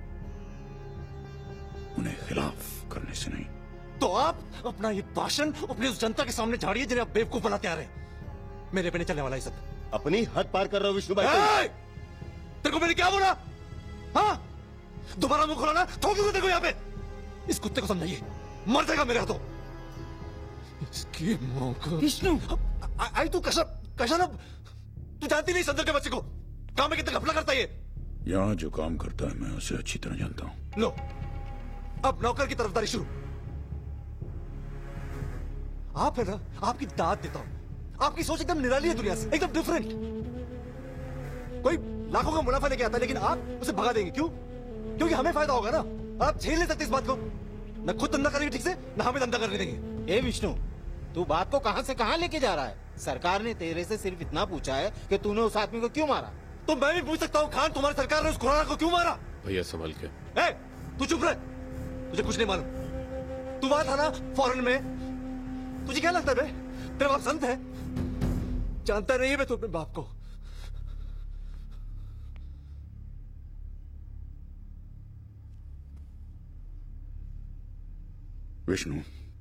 उन्हें खिलाफ करने से नहीं। तो आप अपना ये भाषण अपनी उस जनता के सामने झाड़िए जिन्हें आप बेवकूफ बनाते आ रहे हैं। मेरे पे नहीं चलने वाला ये सब। अपनी हद पार कर रहे हो विष्णु भाई। तेरे को मैंने क्या बोला? हाँ, दोबारा मुंह खोला ना ठोक दूंगा तेरे को यहाँ पे। इस कुत्ते को समझाइए, मर जाएगा मेरे हाथों। इसकी मां को विष्णु, आई तू कशा कशा तू जानती नहीं संदर के बच्चे को काम में कितना घपला करता है ये। यहाँ जो काम करता है मैं उसे अच्छी तरह जानता हूँ। लो, अब नौकर की तरफदारी शुरू। आप है ना, आपकी दाद देता हूं। आपकी सोच एकदम निराली है दुनिया से, एकदम डिफरेंट। कोई लाखों का मुनाफा लेके आता है लेकिन आप उसे भगा देंगे। क्यों? क्योंकि हमें फायदा होगा ना। आप झेल नहीं सकते इस बात को। न खुद धंधा करेंगे ठीक से, न हमें धंधा करने देंगे। ए विष्णु, तू बात को कहां से कहां लेके जा रहा है? सरकार ने तेरे से सिर्फ इतना पूछा है कि तूने उस आदमी को क्यों मारा। तो मैं भी पूछ सकता हूँ, खान तुम्हारी सरकार ने उस खुराना को क्यों मारा? भैया संभल के। ए, तू चुप रह, तुझे कुछ नहीं मालूम। तू वहां था ना फॉरेन में, तुझे क्या लगता है बे? तेरा बाप संत है? जानता नहीं है मैं तू अपने बाप को। विष्णु,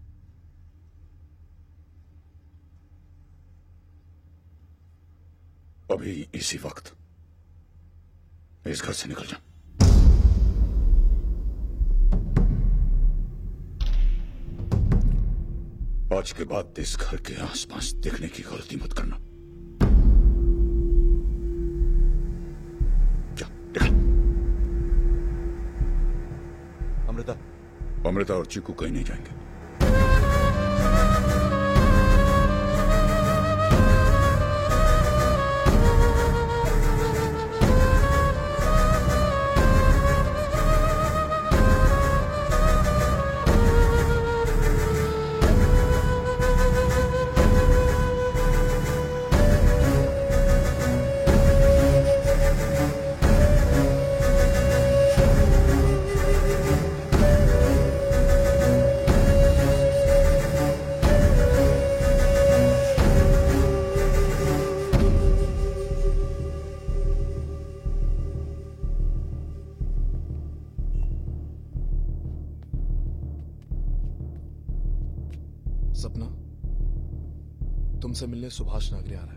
अभी इसी वक्त इस घर से निकल जा। आज के बाद इस घर के आसपास दिखने की गलती मत करना। जा, निकल। अमृता अमृता और चीकू कहीं नहीं जाएंगे। सपना, तुमसे मिलने सुभाष नागरी आ रहा है।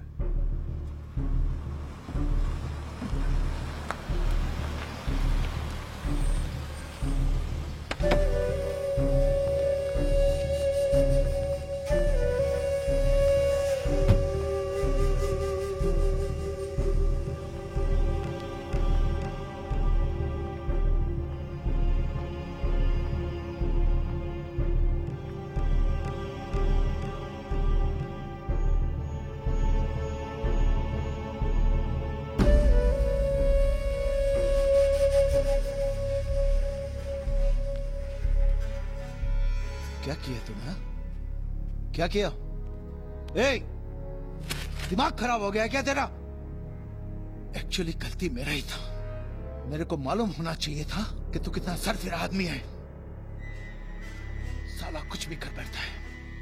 क्या किया तुमने? क्या किया? ए, दिमाग खराब हो गया क्या तेरा? एक्चुअली गलती मेरा ही था। मेरे को मालूम होना चाहिए था कि तू कितना सरफिरा आदमी है। साला कुछ कुछ भी कर बैठता है।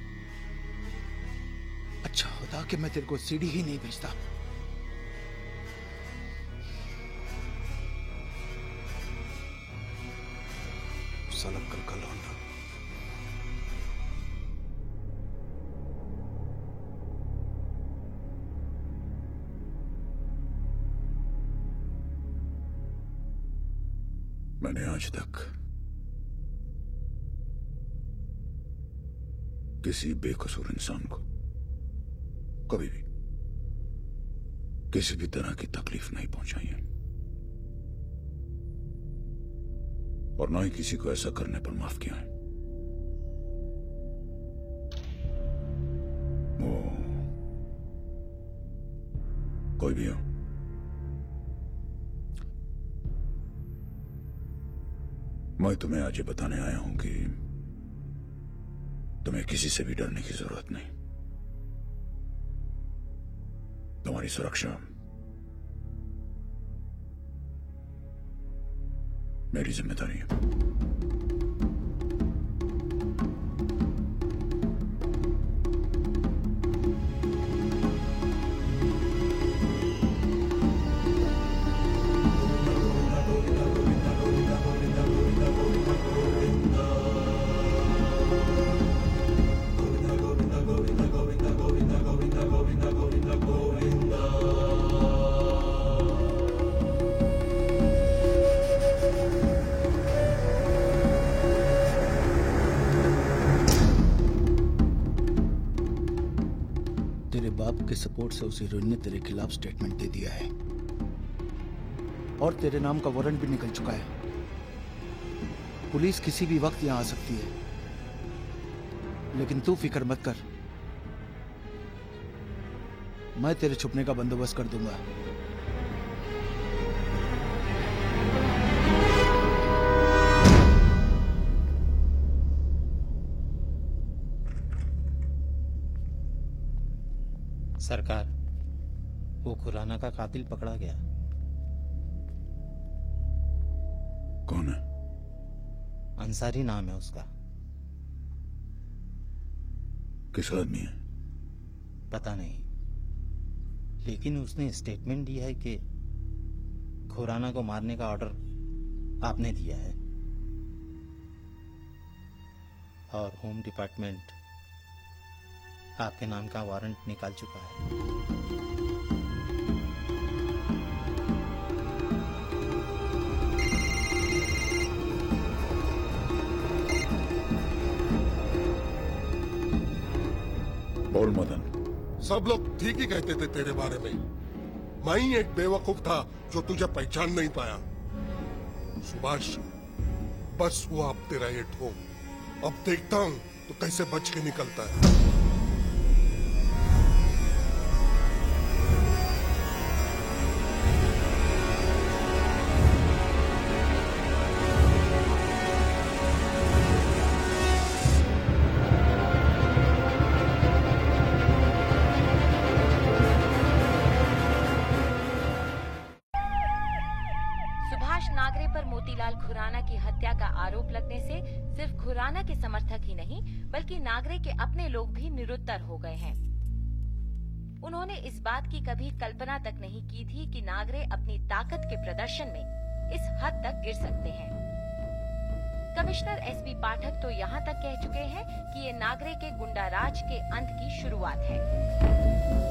अच्छा होता कि मैं तेरे को सीडी ही नहीं भेजता। साला कल का लौंडा। मैंने आज तक किसी बेकसूर इंसान को कभी भी किसी भी तरह की तकलीफ नहीं पहुंचाई है, और ना ही किसी को ऐसा करने पर माफ किया है। वो कोई भी हो, मैं तुम्हें आज ये बताने आया हूं कि तुम्हें किसी से भी डरने की जरूरत नहीं। तुम्हारी सुरक्षा मेरी जिम्मेदारी है। के सपोर्ट से उस हीरोइन ने तेरे खिलाफ स्टेटमेंट दे दिया है और तेरे नाम का वारंट भी निकल चुका है। पुलिस किसी भी वक्त यहां आ सकती है, लेकिन तू फिक्र मत कर, मैं तेरे छुपने का बंदोबस्त कर दूंगा। सरकार, वो खुराना का कातिल पकड़ा गया। कौन है? अंसारी नाम है उसका। किस आदमी है? पता नहीं, लेकिन उसने स्टेटमेंट दिया है कि खुराना को मारने का ऑर्डर आपने दिया है और होम डिपार्टमेंट आपके नाम का वारंट निकाल चुका है। बोल मदन। सब लोग ठीक ही कहते थे तेरे बारे में। मैं ही एक बेवकूफ था जो तुझे पहचान नहीं पाया। सुभाष, बस हुआ अब तेरा ये ठोक। अब देखता हूँ तो कैसे बच के निकलता है। नागरे पर मोतीलाल खुराना की हत्या का आरोप लगने से सिर्फ खुराना के समर्थक ही नहीं बल्कि नागरे के अपने लोग भी निरुत्तर हो गए हैं। उन्होंने इस बात की कभी कल्पना तक नहीं की थी कि नागरे अपनी ताकत के प्रदर्शन में इस हद तक गिर सकते हैं। कमिश्नर एसपी पाठक तो यहाँ तक कह चुके हैं कि ये नागरे के गुंडाराज के अंत की शुरुआत है।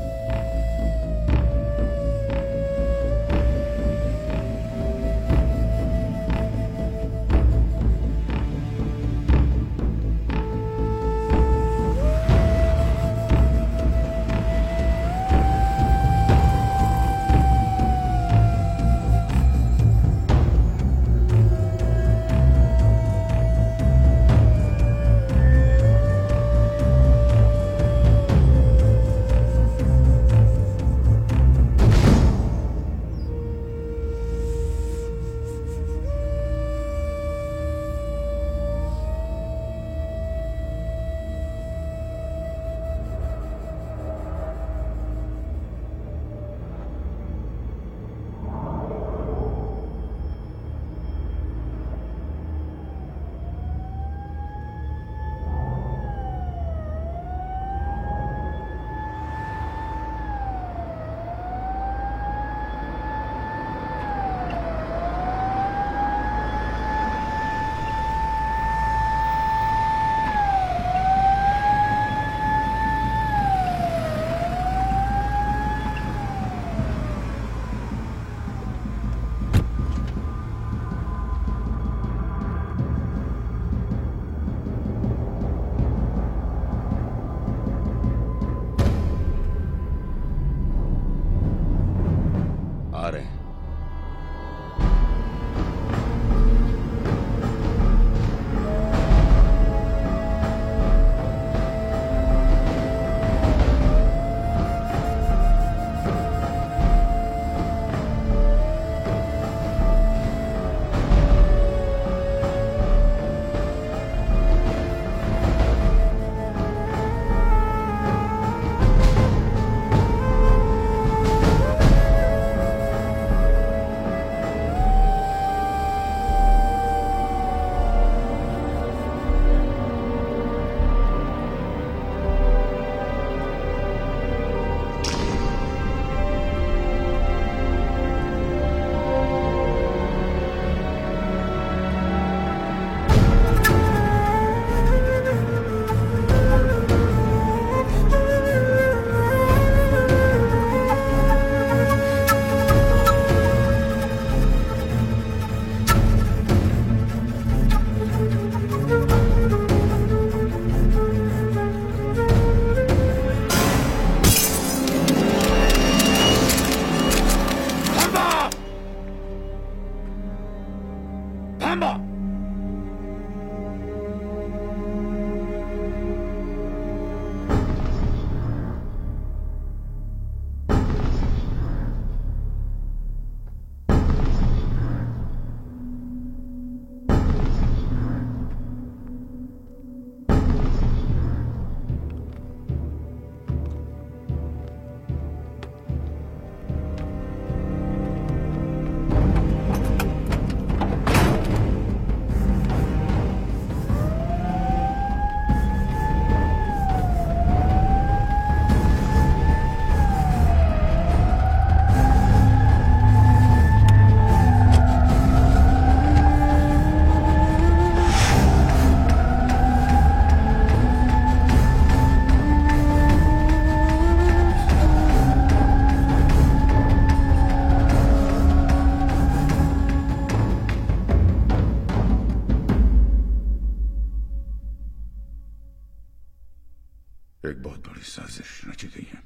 एक बहुत बड़ी साजिश रची गई है।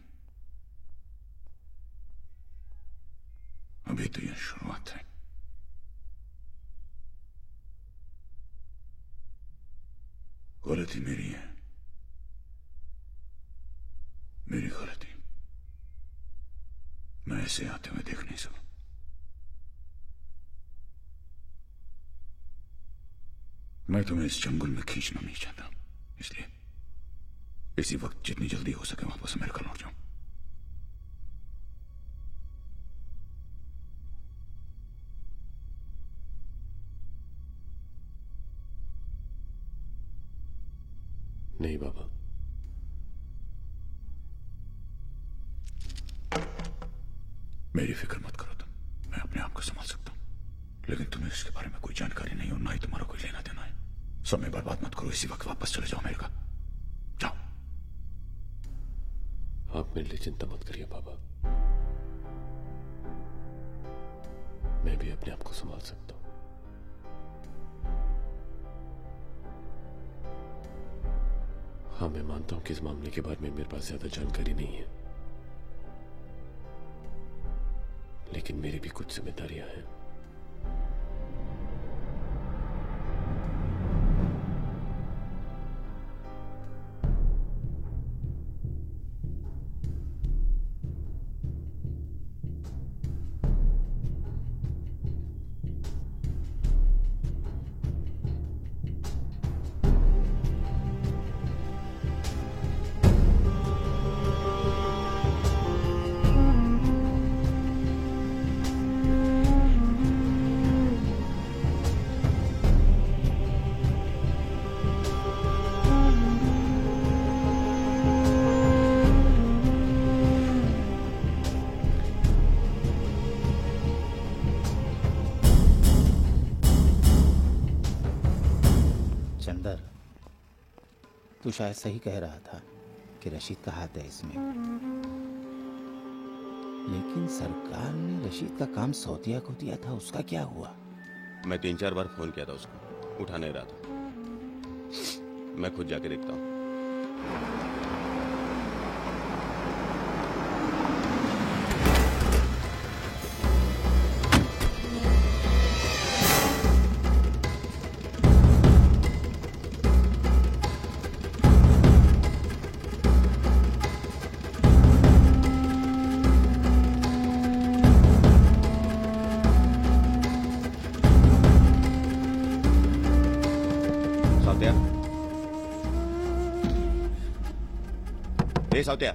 अभी तो यह शुरुआत है। गलती मेरी है, मेरी गलती। मैं ऐसे आते हुए देख नहीं सकता। मैं तुम्हें इस जंगल में खींचना नहीं चाहता, इसलिए इसी वक्त जितनी जल्दी हो सके वापस अमेरिका लौट जाऊं। नहीं बाबा, मेरी फिक्र मत करो तुम, मैं अपने आप को संभाल सकता हूं। लेकिन तुम्हें इसके बारे में कोई जानकारी नहीं और ना ही तुम्हारा कोई लेना देना है। समय बर्बाद मत करो, इसी वक्त वापस चले जाओ अमेरिका। जाओ। आप मेरे लिए चिंता मत करिए बाबा, मैं भी अपने आप को संभाल सकता हूं। हाँ, मैं मानता हूं कि इस मामले के बारे में मेरे पास ज्यादा जानकारी नहीं है, लेकिन मेरी भी कुछ जिम्मेदारियां हैं। चंदर, तू शायद सही कह रहा था कि रशीद का हाथ है इसमें, लेकिन सरकार ने रशीद का काम सौदिया को दिया था, उसका क्या हुआ? मैं तीन चार बार फोन किया था उसको, उठा नहीं रहा था। मैं खुद जाके देखता हूँ। ए साउतिया,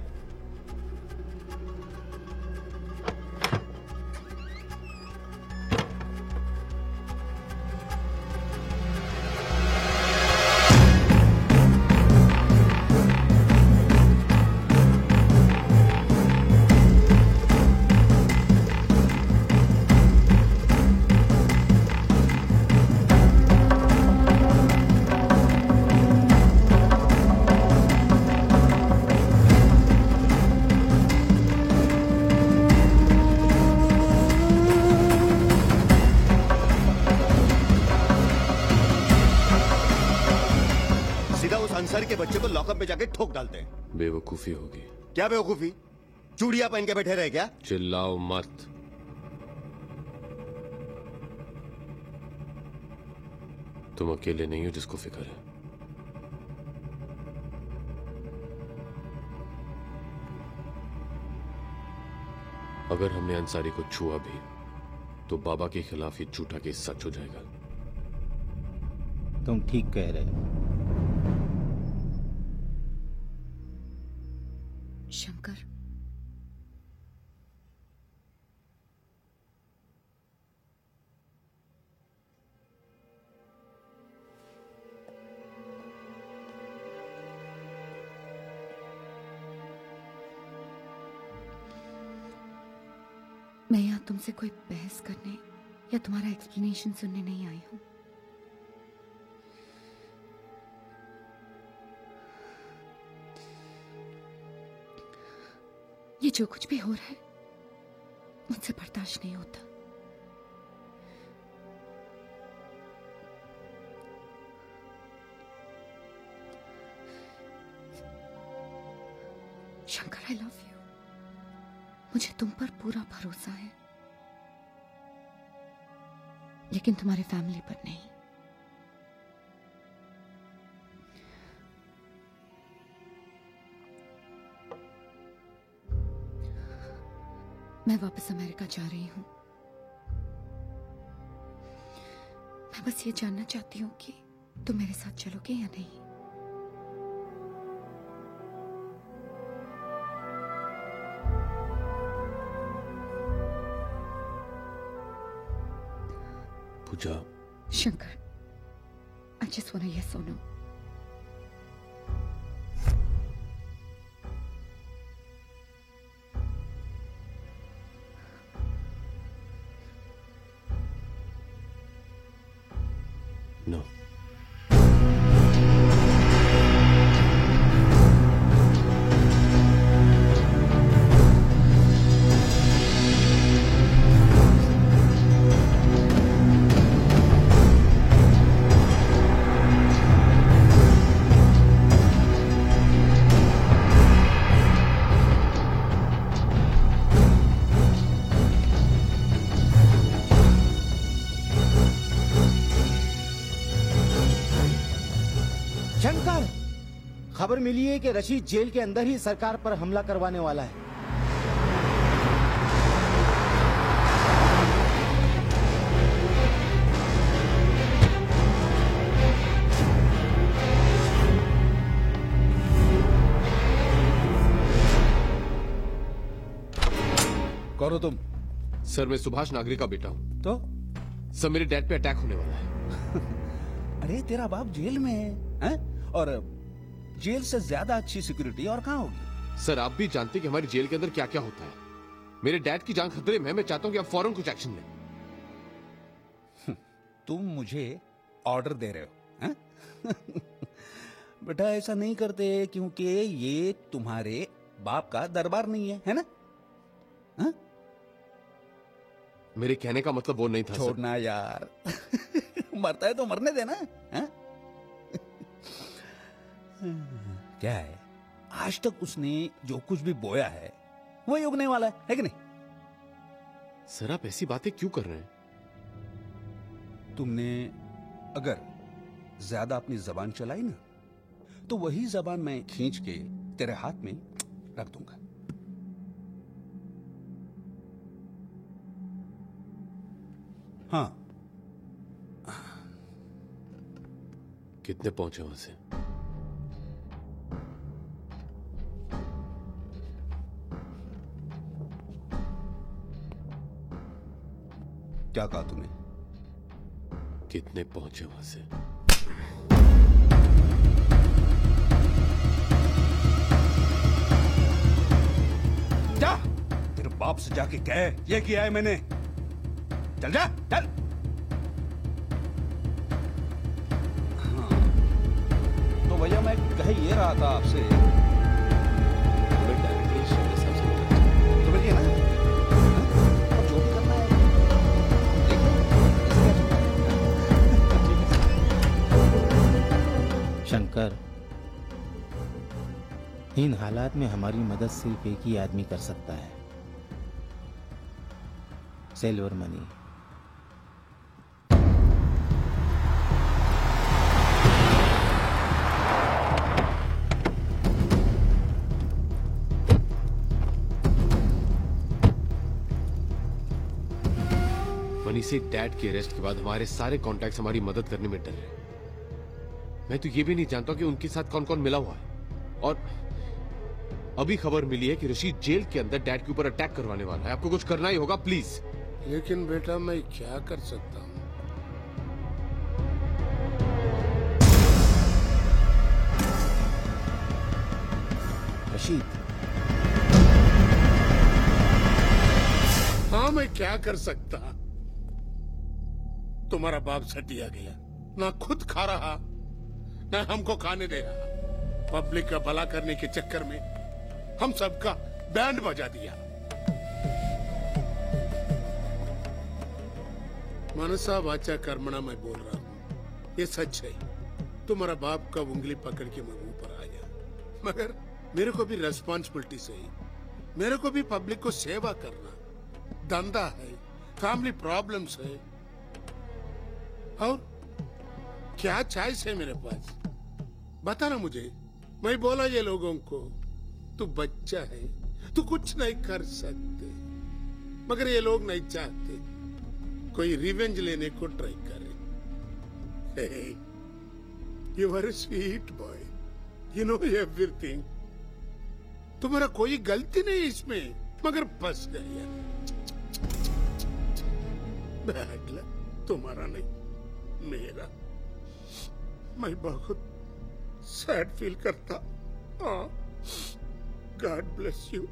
अंसारी के बच्चे को लॉकअप में जाके ठोक डालते हैं। बेवकूफी होगी। क्या बेवकूफी? चूड़ियां पहन के बैठे रहे क्या? चिल्लाओ मत। तुम अकेले नहीं हो जिसको फिक्र है। अगर हमने अंसारी को छुआ भी तो बाबा के खिलाफ ये झूठा केस सच हो जाएगा। तुम ठीक कह रहे हो। शंकर, मैं यहाँ तुमसे कोई बहस करने या तुम्हारा एक्सप्लेनेशन सुनने नहीं आई हूँ। ये जो कुछ भी हो रहा है मुझसे बर्दाश्त नहीं होता। Shankar, I love you. मुझे तुम पर पूरा भरोसा है, लेकिन तुम्हारे फैमिली पर नहीं। मैं वापस अमेरिका जा रही हूं। मैं बस ये जानना चाहती हूँ कि तुम मेरे साथ चलोगे या नहीं। पूजा। Shankar, I just want a yes or no. No. Shankar, खबर मिली है कि रशीद जेल के अंदर ही सरकार पर हमला करवाने वाला है। कौन हो तुम? सर, मैं सुभाष नागरी का बेटा हूँ। तो सर, मेरे डैड पे अटैक होने वाला है। अरे तेरा बाप जेल में है, हैं? और जेल से ज्यादा अच्छी सिक्योरिटी और कहाँ होगी? सर, आप भी जानते हैं कि हमारी जेल के अंदर क्या क्या होता है। मेरे डैड की जान खतरे में है। मैं चाहता हूँ कि आप फौरन कुछ एक्शन लें। तुम मुझे ऑर्डर दे रहे हो, हैं? बेटा ऐसा नहीं करते, क्योंकि ये तुम्हारे बाप का दरबार नहीं है, है ना? हा? मेरे कहने का मतलब वो नहीं था। छोड़ना यार। मरता है तो मरने देना। हा? क्या है, आज तक उसने जो कुछ भी बोया है वही उगने वाला है, है कि नहीं? सर, आप ऐसी बातें क्यों कर रहे हैं? तुमने अगर ज्यादा अपनी जबान चलाई ना, तो वही जबान मैं खींच के तेरे हाथ में रख दूंगा। हाँ। कितने पहुंचे वहां से? क्या कहा तूने? कितने पहुंचे वहां से? जा, तेरे बाप से जाके कह ये किया है मैंने। चल जा, चल। हाँ। तो भैया मैं कह ये रहा था आपसे, तो बोलिए ना, अब जो भी करना है शंकर, इन हालात में हमारी मदद सिर्फ एक ही आदमी कर सकता है, सिल्वर मनी। मनी से डैड के अरेस्ट के बाद हमारे सारे कॉन्टैक्ट्स हमारी मदद करने में डर रहे। मैं तो ये भी नहीं जानता कि उनके साथ कौन कौन मिला हुआ है। और अभी खबर मिली है कि रशीद जेल के अंदर डैड के ऊपर अटैक करवाने वाला है। आपको कुछ करना ही होगा, प्लीज। लेकिन बेटा मैं क्या कर सकता हूँ? रशीद, हाँ मैं क्या कर सकता? तुम्हारा बाप सटिया गया, ना खुद खा रहा ना हमको खाने दे रहा। पब्लिक का भला करने के चक्कर में हम सबका बैंड बजा दिया। मनसा वाचा कर्मणा मैं बोल रहा हूँ, ये सच है। तुम्हारा बाप का उंगली पकड़ के मैं ऊपर आ गया, मगर मेरे को भी रेस्पॉन्सिबिलिटी है, मेरे को भी पब्लिक को सेवा करना, धंधा है, फैमिली प्रॉब्लम्स है, और क्या चॉइस है मेरे पास? बता ना मुझे। मैं बोला ये लोगों को, तू बच्चा है, तू कुछ नहीं कर सकते, मगर ये लोग नहीं चाहते कोई रिवेंज लेने को ट्राई करे। You are sweet boy, you know everything. तुम्हारा कोई गलती नहीं इसमें, मगर फंस गया। बैड लक तुम्हारा नहीं, मेरा। मैं बहुत सैड फील करता। God bless you.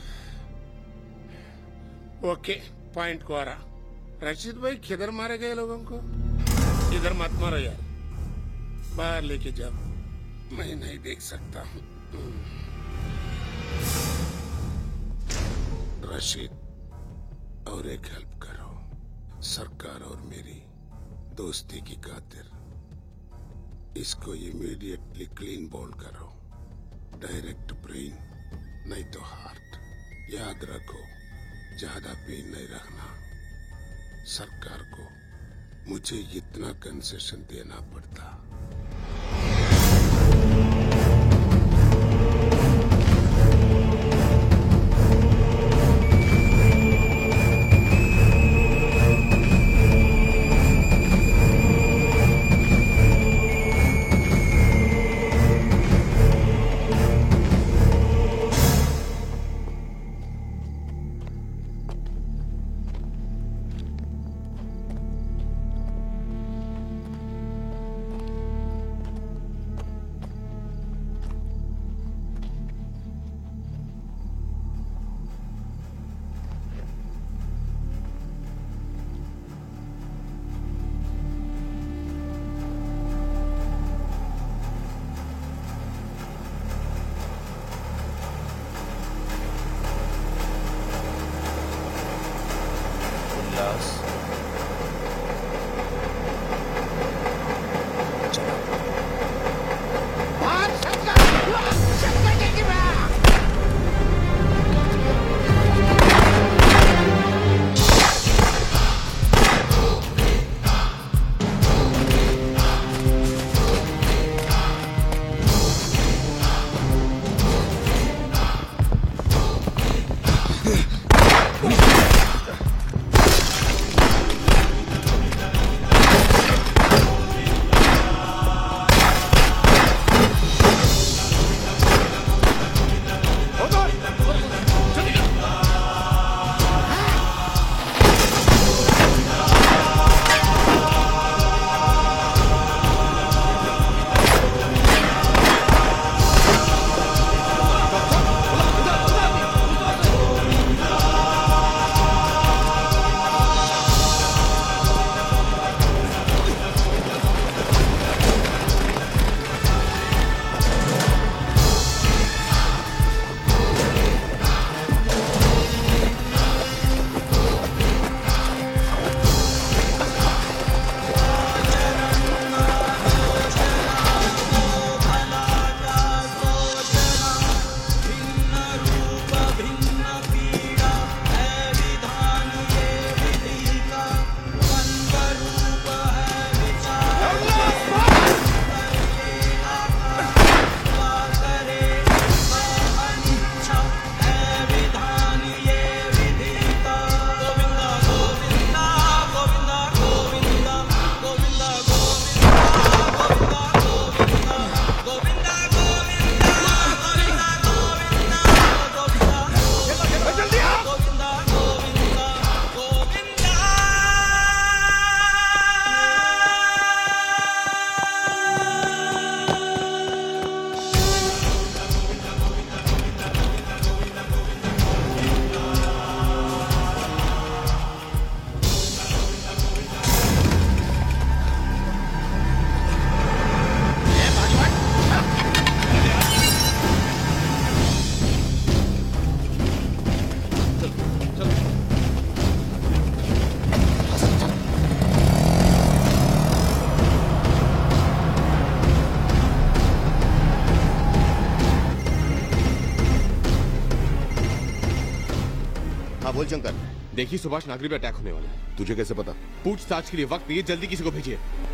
Okay, point को आ रहा। रशीद भाई किधर मारे गए लोगों को? इधर मत मारो यार, बाहर लेके जाओ, मैं नहीं देख सकता हूँ। रशीद, और एक हेल्प करो, सरकार और मेरी दोस्ती की खातिर इसको इमीडिएटली क्लीन बोल करो। डायरेक्ट ब्रेन नहीं तो हार्ट। याद रखो, ज्यादा पेन नहीं रखना। सरकार को मुझे इतना कंसेशन देना पड़ता। शंकर। देखिए सुभाष, नागरी पे अटैक होने वाला है। तुझे कैसे पता? पूछताछ के लिए वक्त नहीं है, जल्दी किसी को भेजिए।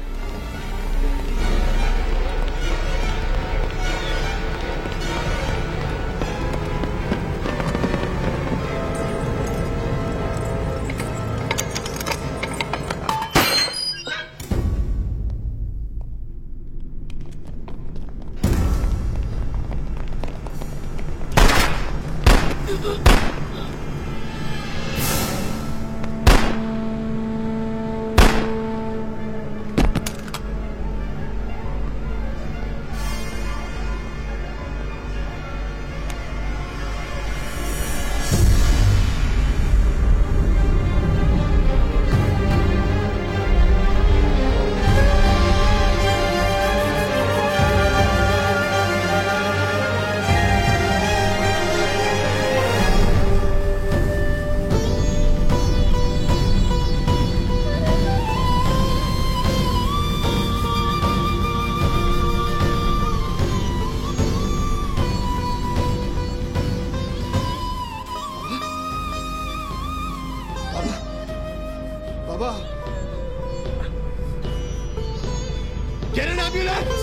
Get an ambulance!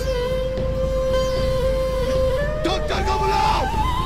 डॉक्टर को बुलाओ!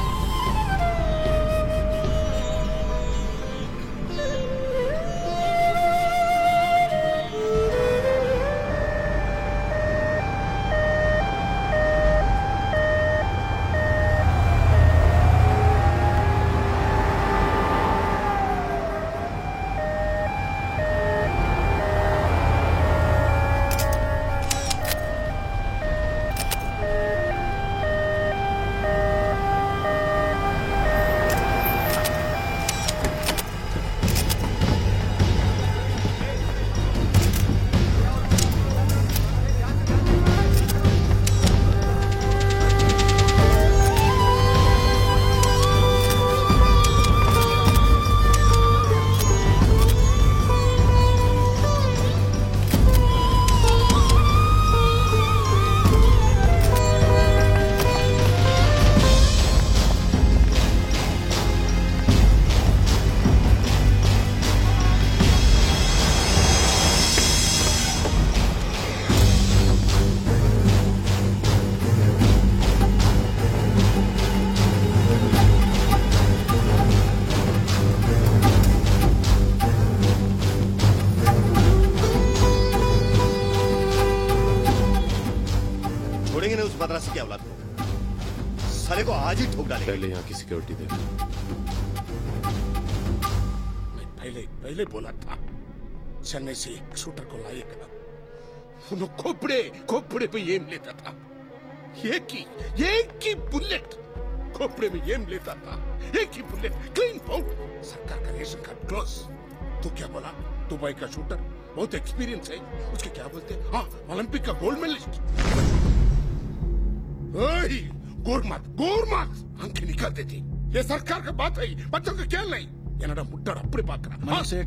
मद्रासी की औलाद को साले को आज ही ठोक डालेंगे। पहले यहाँ की सिक्योरिटी दे। मैं पहले पहले बोला था चेन्नई से एक शूटर को लाएगा। उन्होंने खोपड़े खोपड़े पे एम लेता था। एक ही एक ही बुलेट खोपड़े में एम लेता था। एक ही बुलेट क्लीन आउट। सरकार का रेशन कार्ड क्लोज। तू क्या बोला? दुबई का शूटर बहुत एक्सपीरियंस है। उसके क्या बोलते हैं? हाँ, ओलंपिक का गोल्ड मेडलिस्ट। गोर मत गोर मत आंखें निकाल देती। ये सरकार का बात है, बच्चों का क्या नहीं। ये मुट्टा अपने पाकरा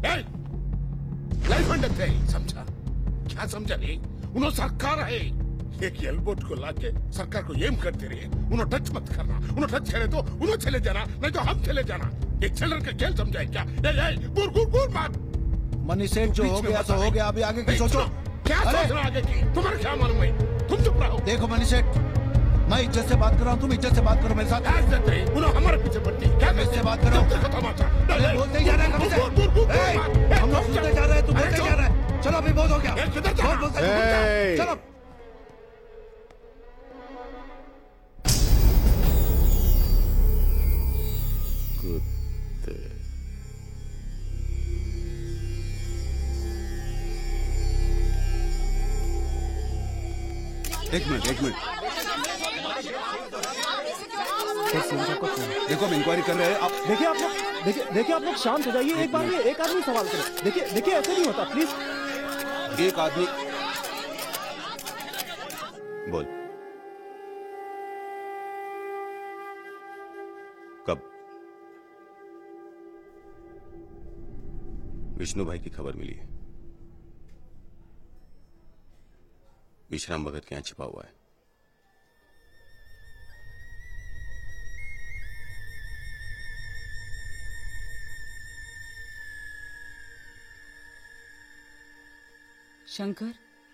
लाइफ अंडर थे। समझा क्या समझा नहीं? उन्होंने सरकार है। एक एल्बोट को लाके सरकार को एम करते रहे। उन्होंने टच मत करना। उन्होंने टच करे तो उन्होंने चले जाना, नहीं तो हम चले जाना। एक चिल्ड्रन का खेल समझाए क्या? ये ये गुर गुर गुर मत। मनी सेठ जो हो गया तो हो गया। अभी आगे की सोचो। क्या सोचना आगे की? तुम्हारा क्या मालूम है? तुम चुप रहो। देखो मनी सेठ, मैं इज्जत से बात कर रहा हूँ, तुम इज्जत से बात करो मेरे साथ। इज्जत है, उन्होंने हमारे पीछे पड़ती। क्या इससे बात कर रहा हूँ? अरे बोलते ही जा रहा है कभी से। हम लोग सुनते जा रहे हैं, तू बोलते जा रहा है। चलो अभी बहुत हो गया। बहुत बोलते हैं। चलो एक मिनट एक मिनट देखो हम इंक्वायरी कर रहे हैं। आप देखिए आप लोग देखिए देखिए आप लोग शांत हो जाइए। एक बार ये एक आदमी सवाल करे। देखिए देखिए ऐसे नहीं होता, प्लीज। एक आदमी बोल। कब? विष्णु भाई की खबर मिली है। विश्राम भगत के यहां छिपा हुआ है। शंकर,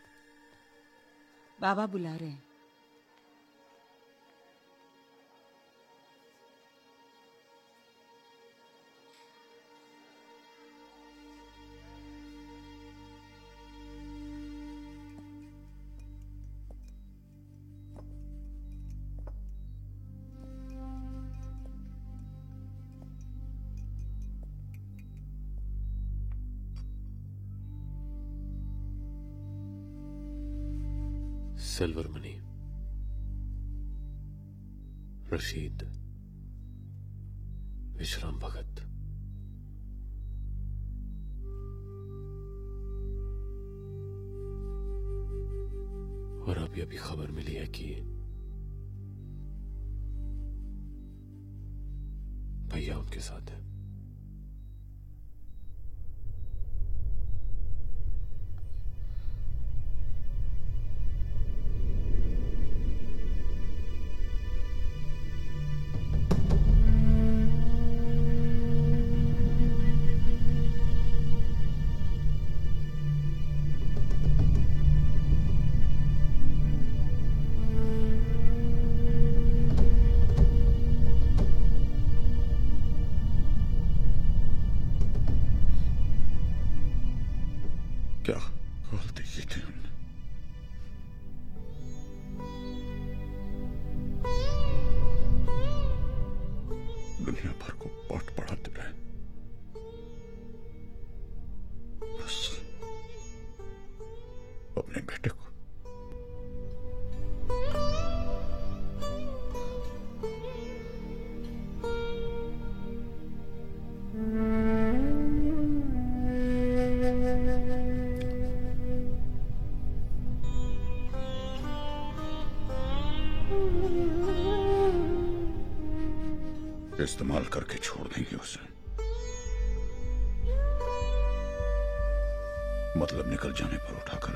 बाबा बुला रहे हैं। सिल्वर मनी, रशीद, विश्राम भगत। और अभी अभी खबर मिली है कि भैया उनके साथ है। क्या गलती की थी हमने? दुनिया भर को पाठ पढ़ाते रहे, बस अपने बेटे को इस्तेमाल करके छोड़ देंगे उसे। मतलब निकल जाने पर उठाकर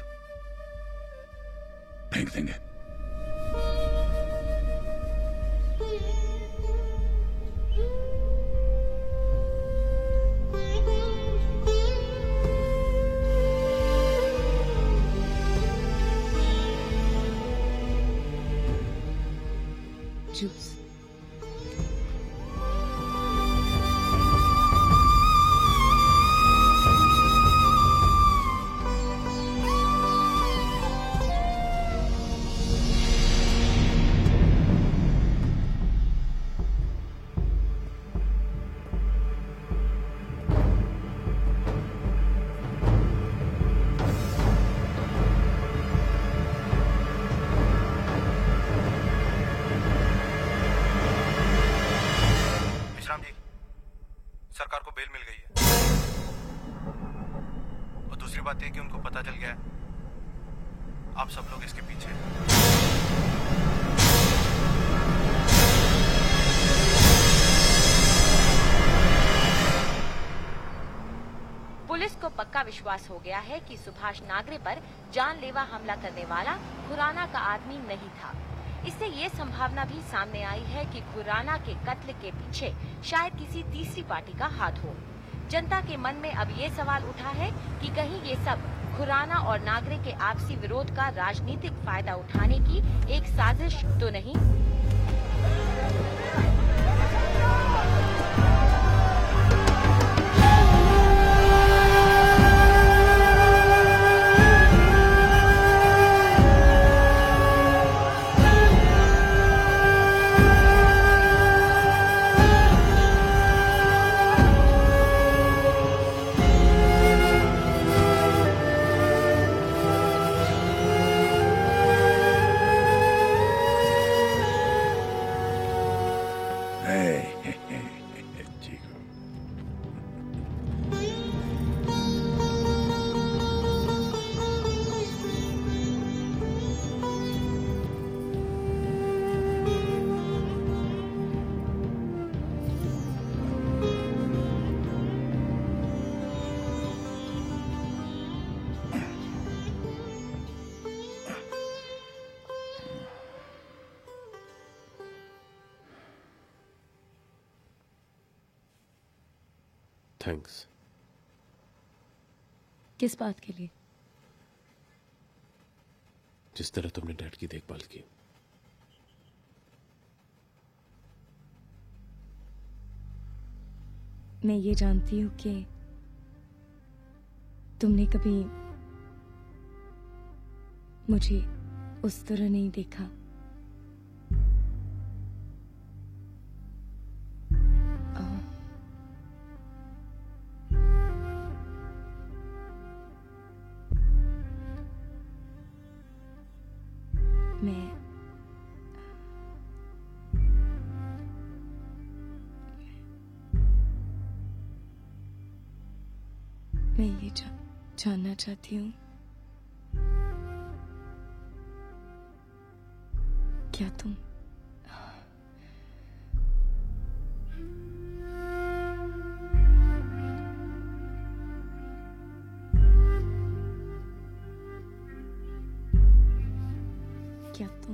फेंक देंगे। जूस। विश्राम जी, सरकार को बेल मिल गई है। और दूसरी बात यह कि उनको पता चल गया है आप सब लोग इसके पीछे हैं। पुलिस को पक्का विश्वास हो गया है कि सुभाष नागरे पर जानलेवा हमला करने वाला खुराना का आदमी नहीं था। इससे ये संभावना भी सामने आई है कि खुराना के कत्ल के पीछे शायद किसी तीसरी पार्टी का हाथ हो। जनता के मन में अब ये सवाल उठा है कि कहीं ये सब खुराना और नागरे के आपसी विरोध का राजनीतिक फायदा उठाने की एक साजिश तो नहीं। थैंक्स। किस बात के लिए? जिस तरह तुमने डैड की देखभाल की। मैं ये जानती हूँ कि तुमने कभी मुझे उस तरह नहीं देखा। मैं मैं ये जा, जानना चाहती हूँ, क्या तुम क्या तुम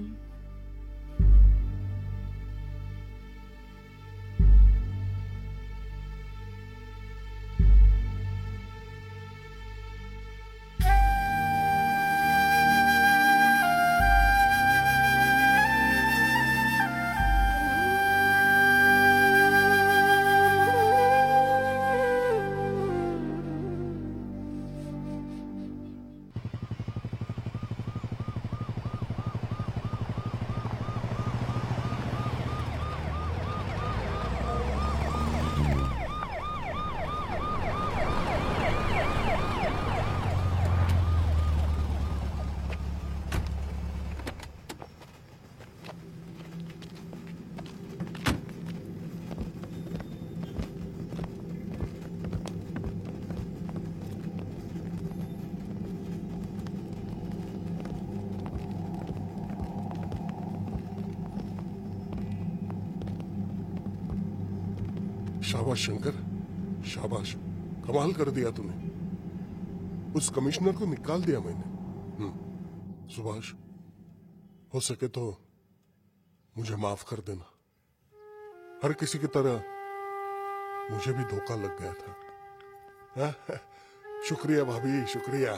शाबाश शंकर, शाबाश, कमाल कर दिया तूने। उस कमिश्नर को निकाल दिया मैंने। हम्म, सुभाष, हो सके तो मुझे माफ कर देना। हर किसी की तरह मुझे भी धोखा लग गया था। हाँ? शुक्रिया भाभी, शुक्रिया।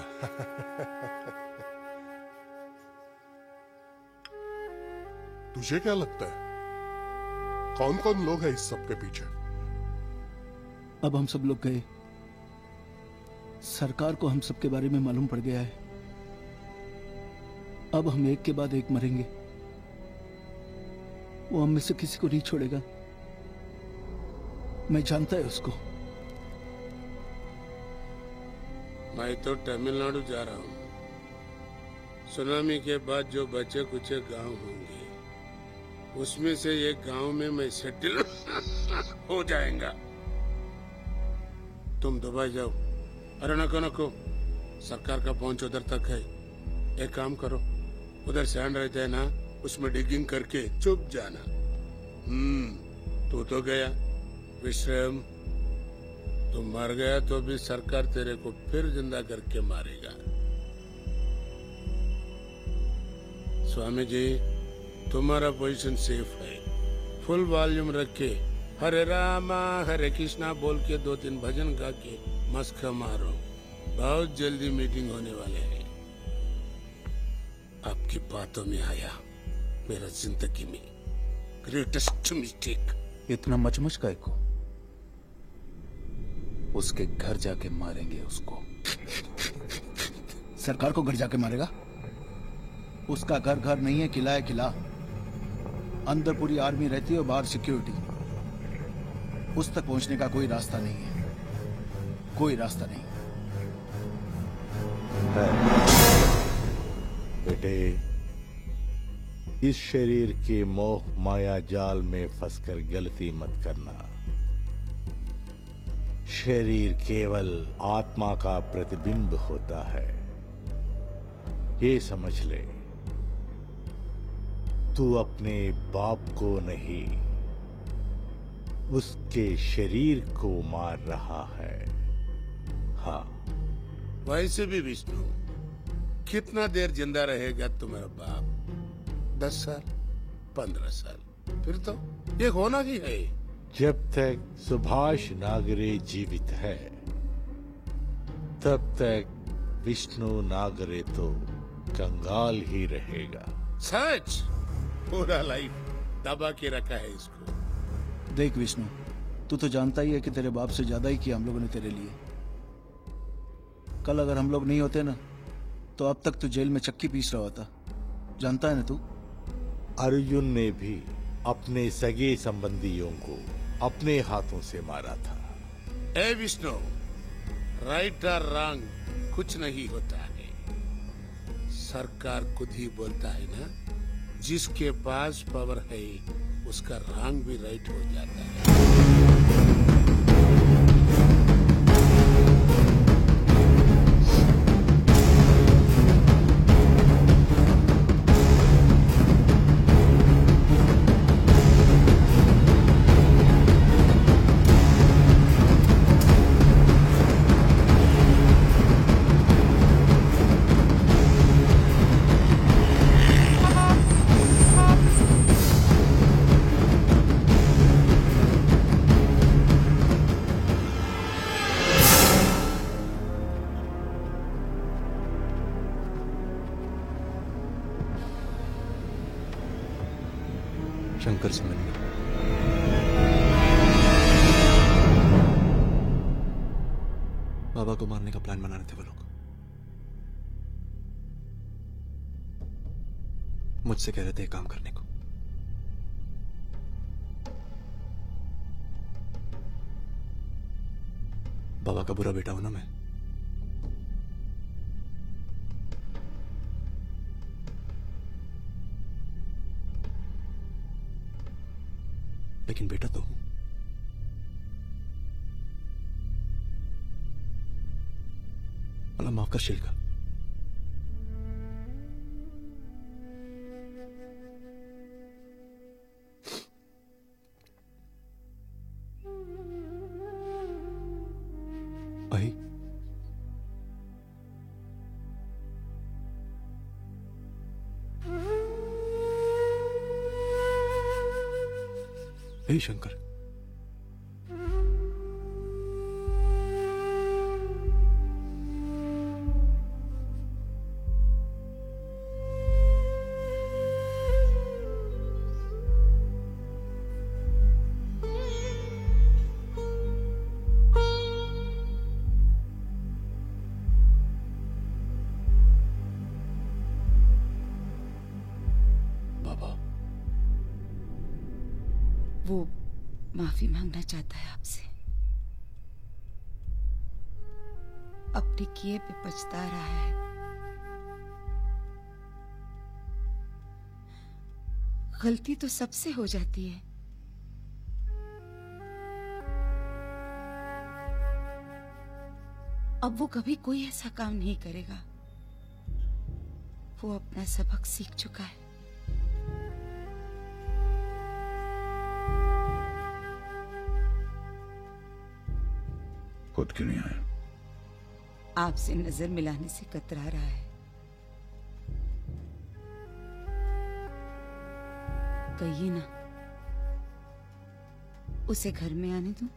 तुझे क्या लगता है कौन कौन लोग हैं इस सब के पीछे? अब हम सब लोग गए, सरकार को हम सब के बारे में मालूम पड़ गया है। अब हम एक के बाद एक मरेंगे। वो हम में से किसी को नहीं छोड़ेगा। मैं जानता है उसको। मैं तो तमिलनाडु जा रहा हूँ। सुनामी के बाद जो बचे कुचे गांव होंगे, उसमें से एक गांव में मैं सेटल हो जाएगा। तुम दुबई जाओ। अरे नको नको, सरकार का पहुंच उधर तक है। एक काम करो, उधर सैंड रहता है ना, उसमें डिगिंग करके चुप जाना। हम्म, तू तो गया विश्राम। तू मर गया तो भी सरकार तेरे को फिर जिंदा करके मारेगा। स्वामी जी, तुम्हारा पोजीशन सेफ है। फुल वॉल्यूम रख के हरे रामा हरे कृष्णा बोल के दो तीन भजन गा के मस्का मारो। बहुत जल्दी मीटिंग होने वाले हैं। आपकी बातों में आया मेरा जिंदगी में ग्रेटेस्ट मिस्टेक। इतना मचमच का को उसके घर जाके मारेंगे उसको। सरकार को घर जाके मारेगा? उसका घर घर नहीं है, किला है किला। अंदर पूरी आर्मी रहती है और बाहर सिक्योरिटी। उस तक पहुंचने का कोई रास्ता नहीं है, कोई रास्ता नहीं। बेटे, इस शरीर के मोह माया जाल में फंसकर गलती मत करना। शरीर केवल आत्मा का प्रतिबिंब होता है, ये समझ ले। तू अपने बाप को नहीं, उसके शरीर को मार रहा है। हाँ, वैसे भी विष्णु, कितना देर जिंदा रहेगा तुम्हारा बाप? दस साल, पंद्रह साल, फिर तो ये होना ही है। जब तक सुभाष नागरे जीवित है, तब तक विष्णु नागरे तो कंगाल ही रहेगा। सच, पूरा लाइफ दबा के रखा है इसको। देख विष्णु, तू तो जानता ही है कि तेरे बाप से ज्यादा ही किया हम लोगों ने तेरे लिए। कल अगर हम लोग नहीं होते ना, तो अब तक तू जेल में चक्की पीस रहा होता। जानता है ना तू? अर्जुन ने भी अपने सगे संबंधियों को अपने हाथों से मारा था। ए विष्णु, राइट और रॉन्ग कुछ नहीं होता है, सरकार खुद ही बोलता है ना, जिसके पास पावर है उसका रॉन्ग भी राइट हो जाता है। शंकर से मिलने बाबा को मारने का प्लान बना रहे थे वो लोग। मुझसे कह रहे थे काम करने को। बाबा का बुरा बेटा हूं ना मैं। लेकिन बेटा तो हूं। अल्लाह माफ कर शील का। आई हे शंकर, वो माफी मांगना चाहता है आपसे। अपने किए पे पछता रहा है। गलती तो सबसे हो जाती है, अब वो कभी कोई ऐसा काम नहीं करेगा। वो अपना सबक सीख चुका है। खुद क्यों नहीं आया? आपसे नजर मिलाने से कतरा रहा है। कहिए ना, उसे घर में आने दूं?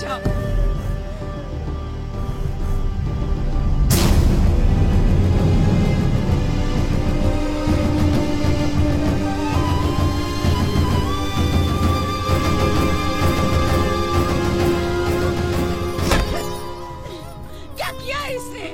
जा। क्या किया है इसने?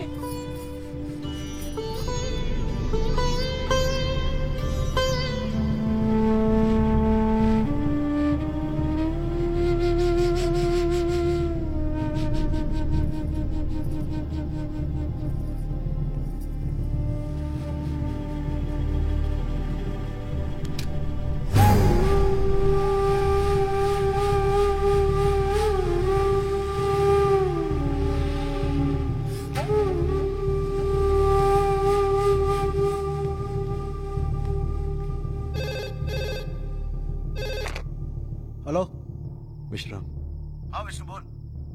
हेलो विश्राम। हाँ विष्णु बोल।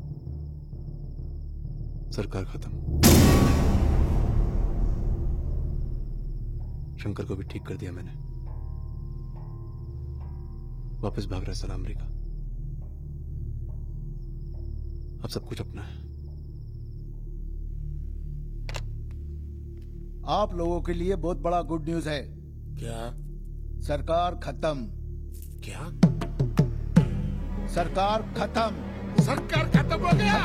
सरकार खत्म। शंकर को भी ठीक कर दिया मैंने। वापस भाग रहा है सलाम अमरीका। अब सब कुछ अपना है। आप लोगों के लिए बहुत बड़ा गुड न्यूज है। क्या? सरकार खत्म। क्या? सरकार खत्म। सरकार खत्म हो गया।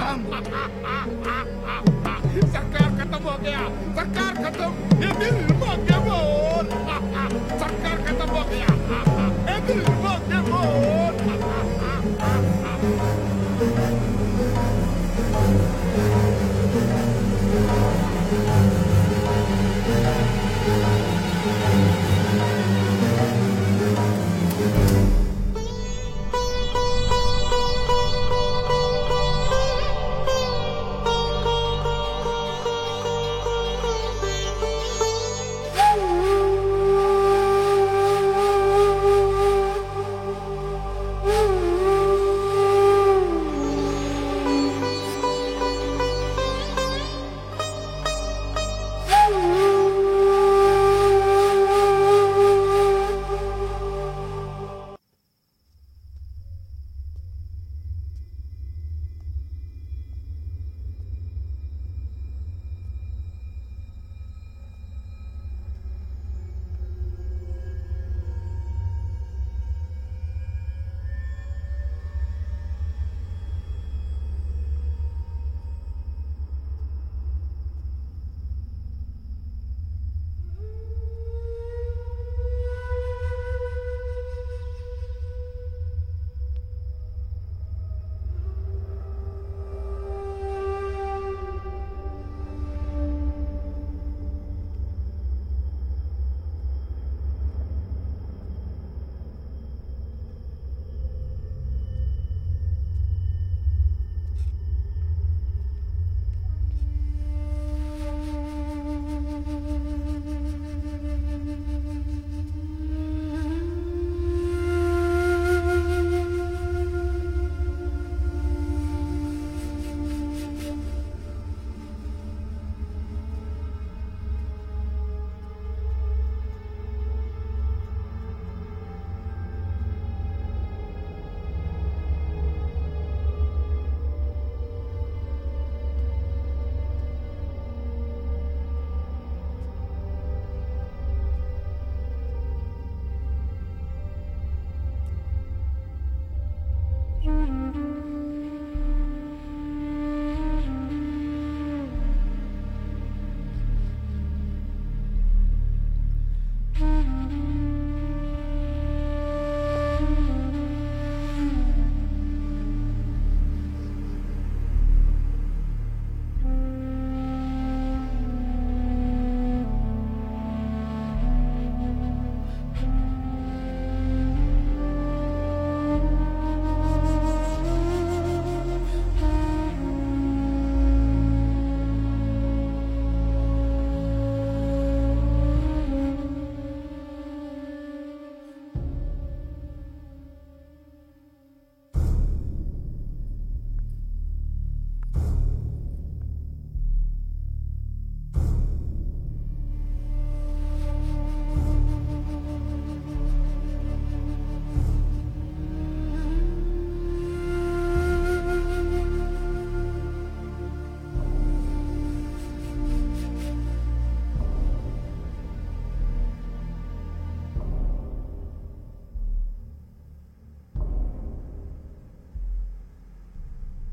सरकार खत्म हो गया। सरकार खत्म। ये दिल मांगे बोल। सरकार खत्म हो गया। ये दिल मांगे बोल।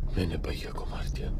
मैंने भैया को मार दिया।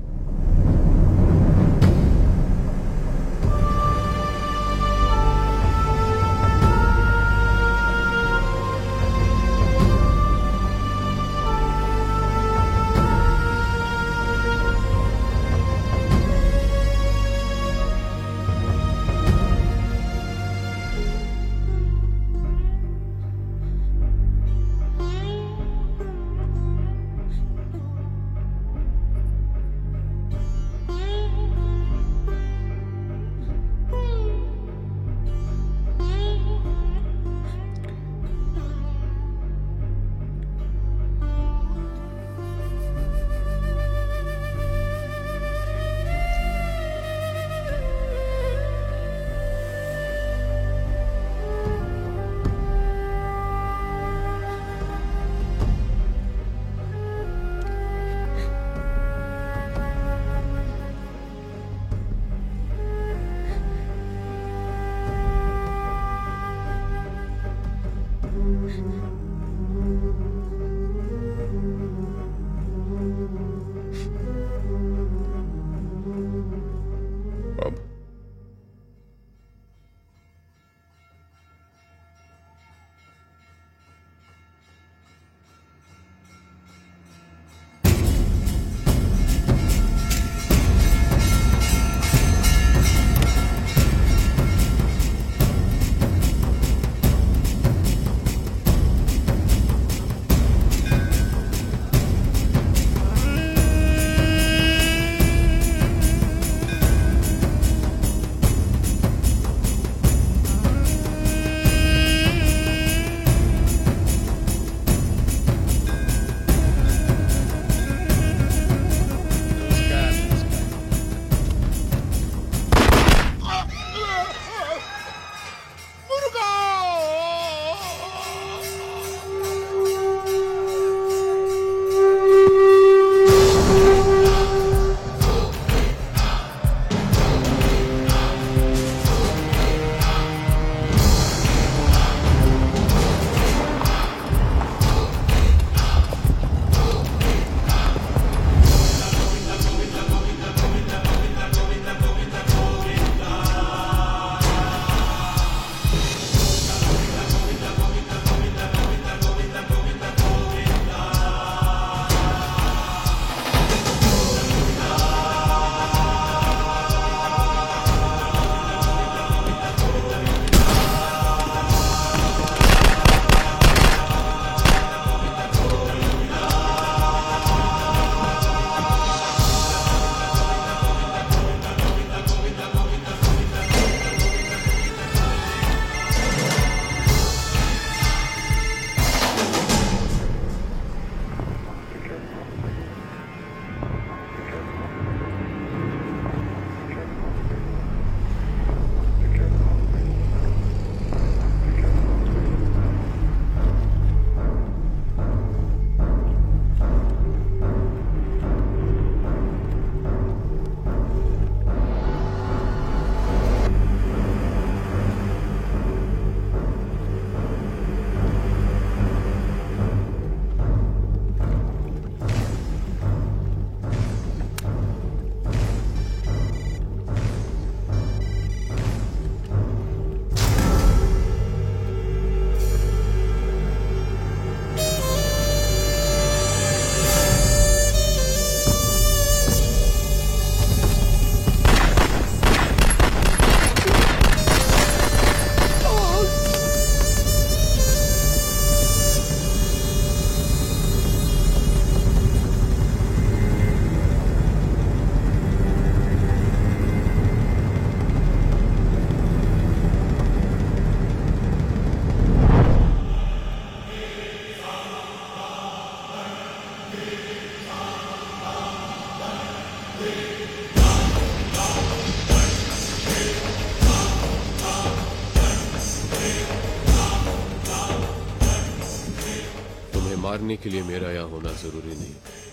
मारने के लिए मेरा यहाँ होना जरूरी नहीं।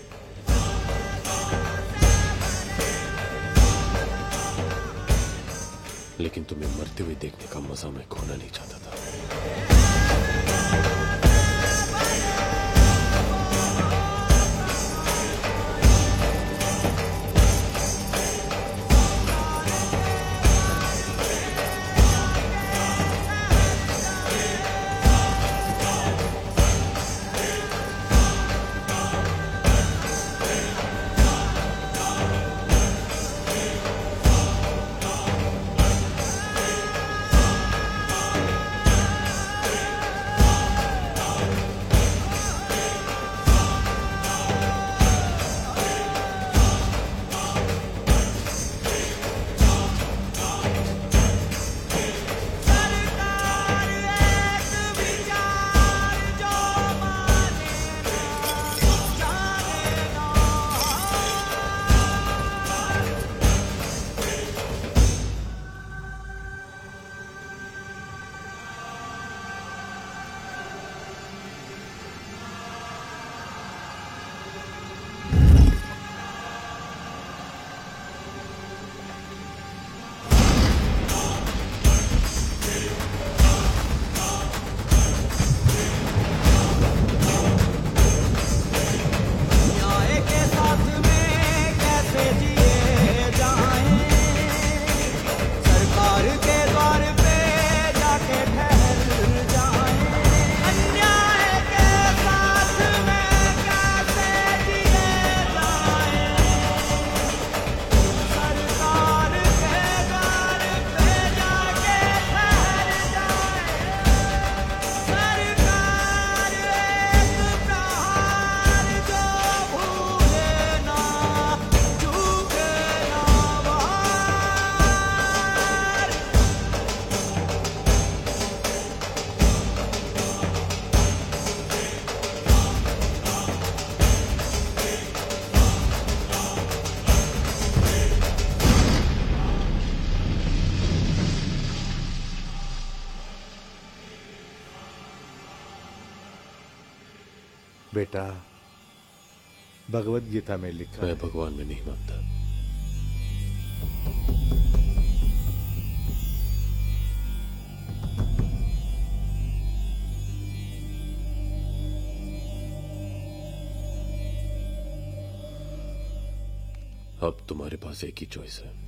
लेकिन तुम्हें मरते हुए देखने का मजा मैं खोना नहीं चाहता था। बेटा, भगवत गीता में लिखा मैं है, भगवान में नहीं मानता। अब तुम्हारे पास एक ही चॉइस है,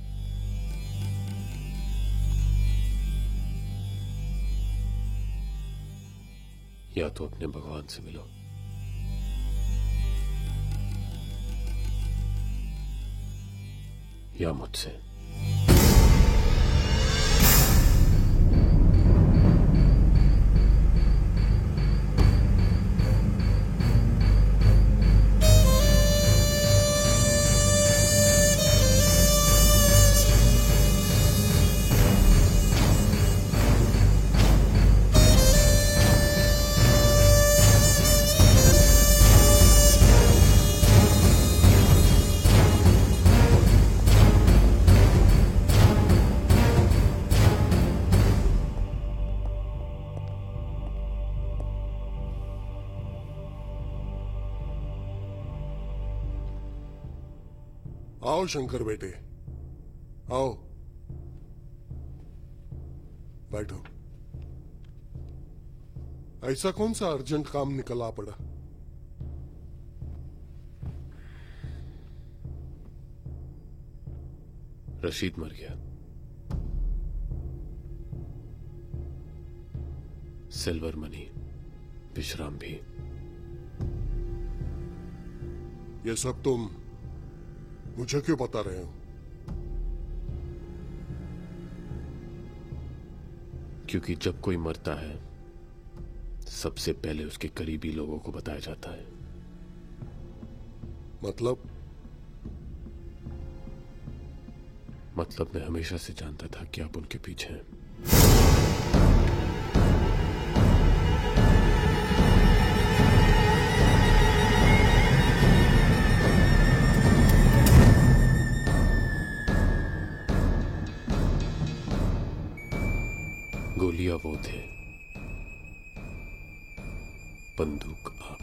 या तो अपने भगवान से मिलो या मुझसे। आओ शंकर बेटे, आओ, बैठो। ऐसा कौन सा अर्जेंट काम निकला पड़ा? रशीद मर गया, सिल्वर मनी, विश्राम भी। ये सब तुम मुझे क्यों बता रहे हो? क्योंकि जब कोई मरता है सबसे पहले उसके करीबी लोगों को बताया जाता है। मतलब? मतलब मैं हमेशा से जानता था कि आप उनके पीछे हैं। गोलियां वो थे, बंदूक आप।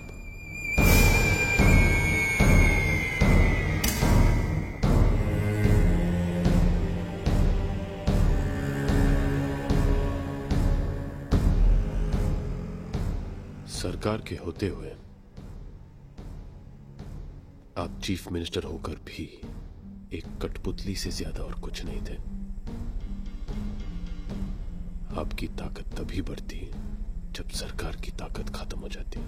सरकार के होते हुए आप चीफ मिनिस्टर होकर भी एक कठपुतली से ज्यादा और कुछ नहीं थे। आपकी ताकत तभी बढ़ती जब सरकार की ताकत खत्म हो जाती,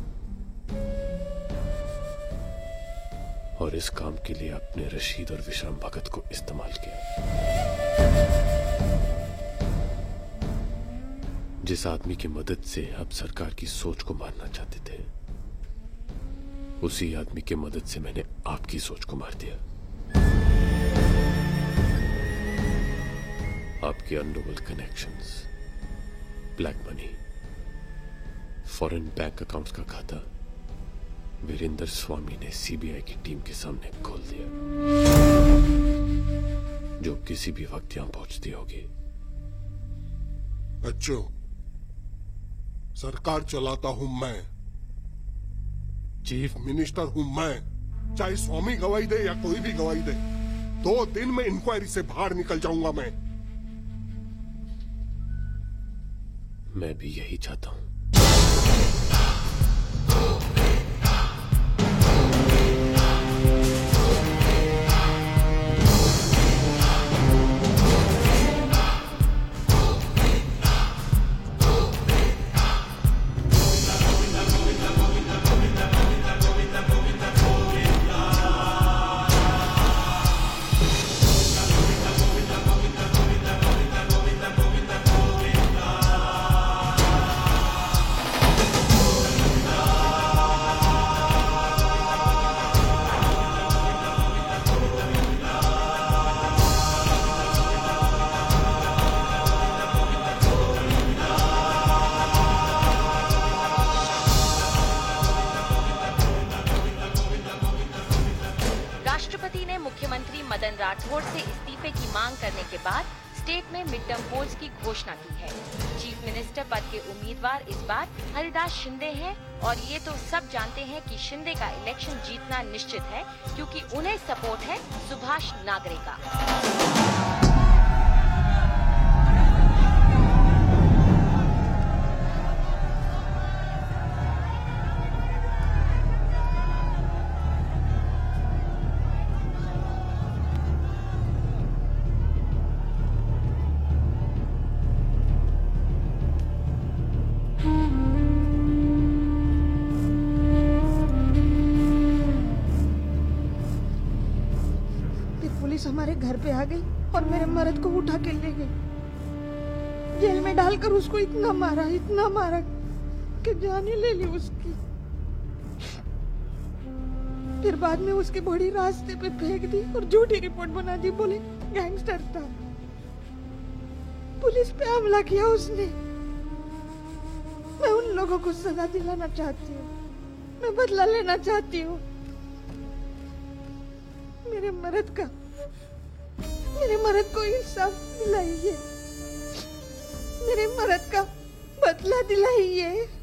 और इस काम के लिए आपने रशीद और विश्राम भगत को इस्तेमाल किया। जिस आदमी की मदद से आप सरकार की सोच को मारना चाहते थे, उसी आदमी की मदद से मैंने आपकी सोच को मार दिया। आपके unnoble connections, black money, foreign bank accounts का खाता वीरेंद्र स्वामी ने सीबीआई की टीम के सामने खोल दिया, जो किसी भी वक्त यहां पहुंचती होगी। बच्चों, सरकार चलाता हूं मैं, चीफ मिनिस्टर हूं मैं। चाहे स्वामी गवाही दे या कोई भी गवाही दे, दो दिन में इंक्वायरी से बाहर निकल जाऊंगा मैं। मैं भी यही चाहता हूं। राष्ट्रपति ने मुख्यमंत्री मदन राठौड़ से इस्तीफे की मांग करने के बाद स्टेट में मिड टर्म पोल्स की घोषणा की है। चीफ मिनिस्टर पद के उम्मीदवार इस बार हरिदास शिंदे हैं और ये तो सब जानते हैं कि शिंदे का इलेक्शन जीतना निश्चित है क्योंकि उन्हें सपोर्ट है सुभाष नागरे का। हमारे घर पे आ गई और मेरे मर्द को उठा के ले गई। जेल में डालकर उसको इतना मारा इतना मारा कि जान ही ले ली उसकी। फिर बाद में उसकी बॉडी रास्ते पे फेंक दी और झूठी रिपोर्ट बना दी, बोले गैंगस्टर था। पुलिस पे हमला किया उसने। मैं उन लोगों को सजा दिलाना चाहती हूँ, मैं बदला लेना चाहती हूँ। मेरे मर्द का मेरे मर्द को इंसाफ दिलाइए, मेरे मर्द का बदला दिलाइए।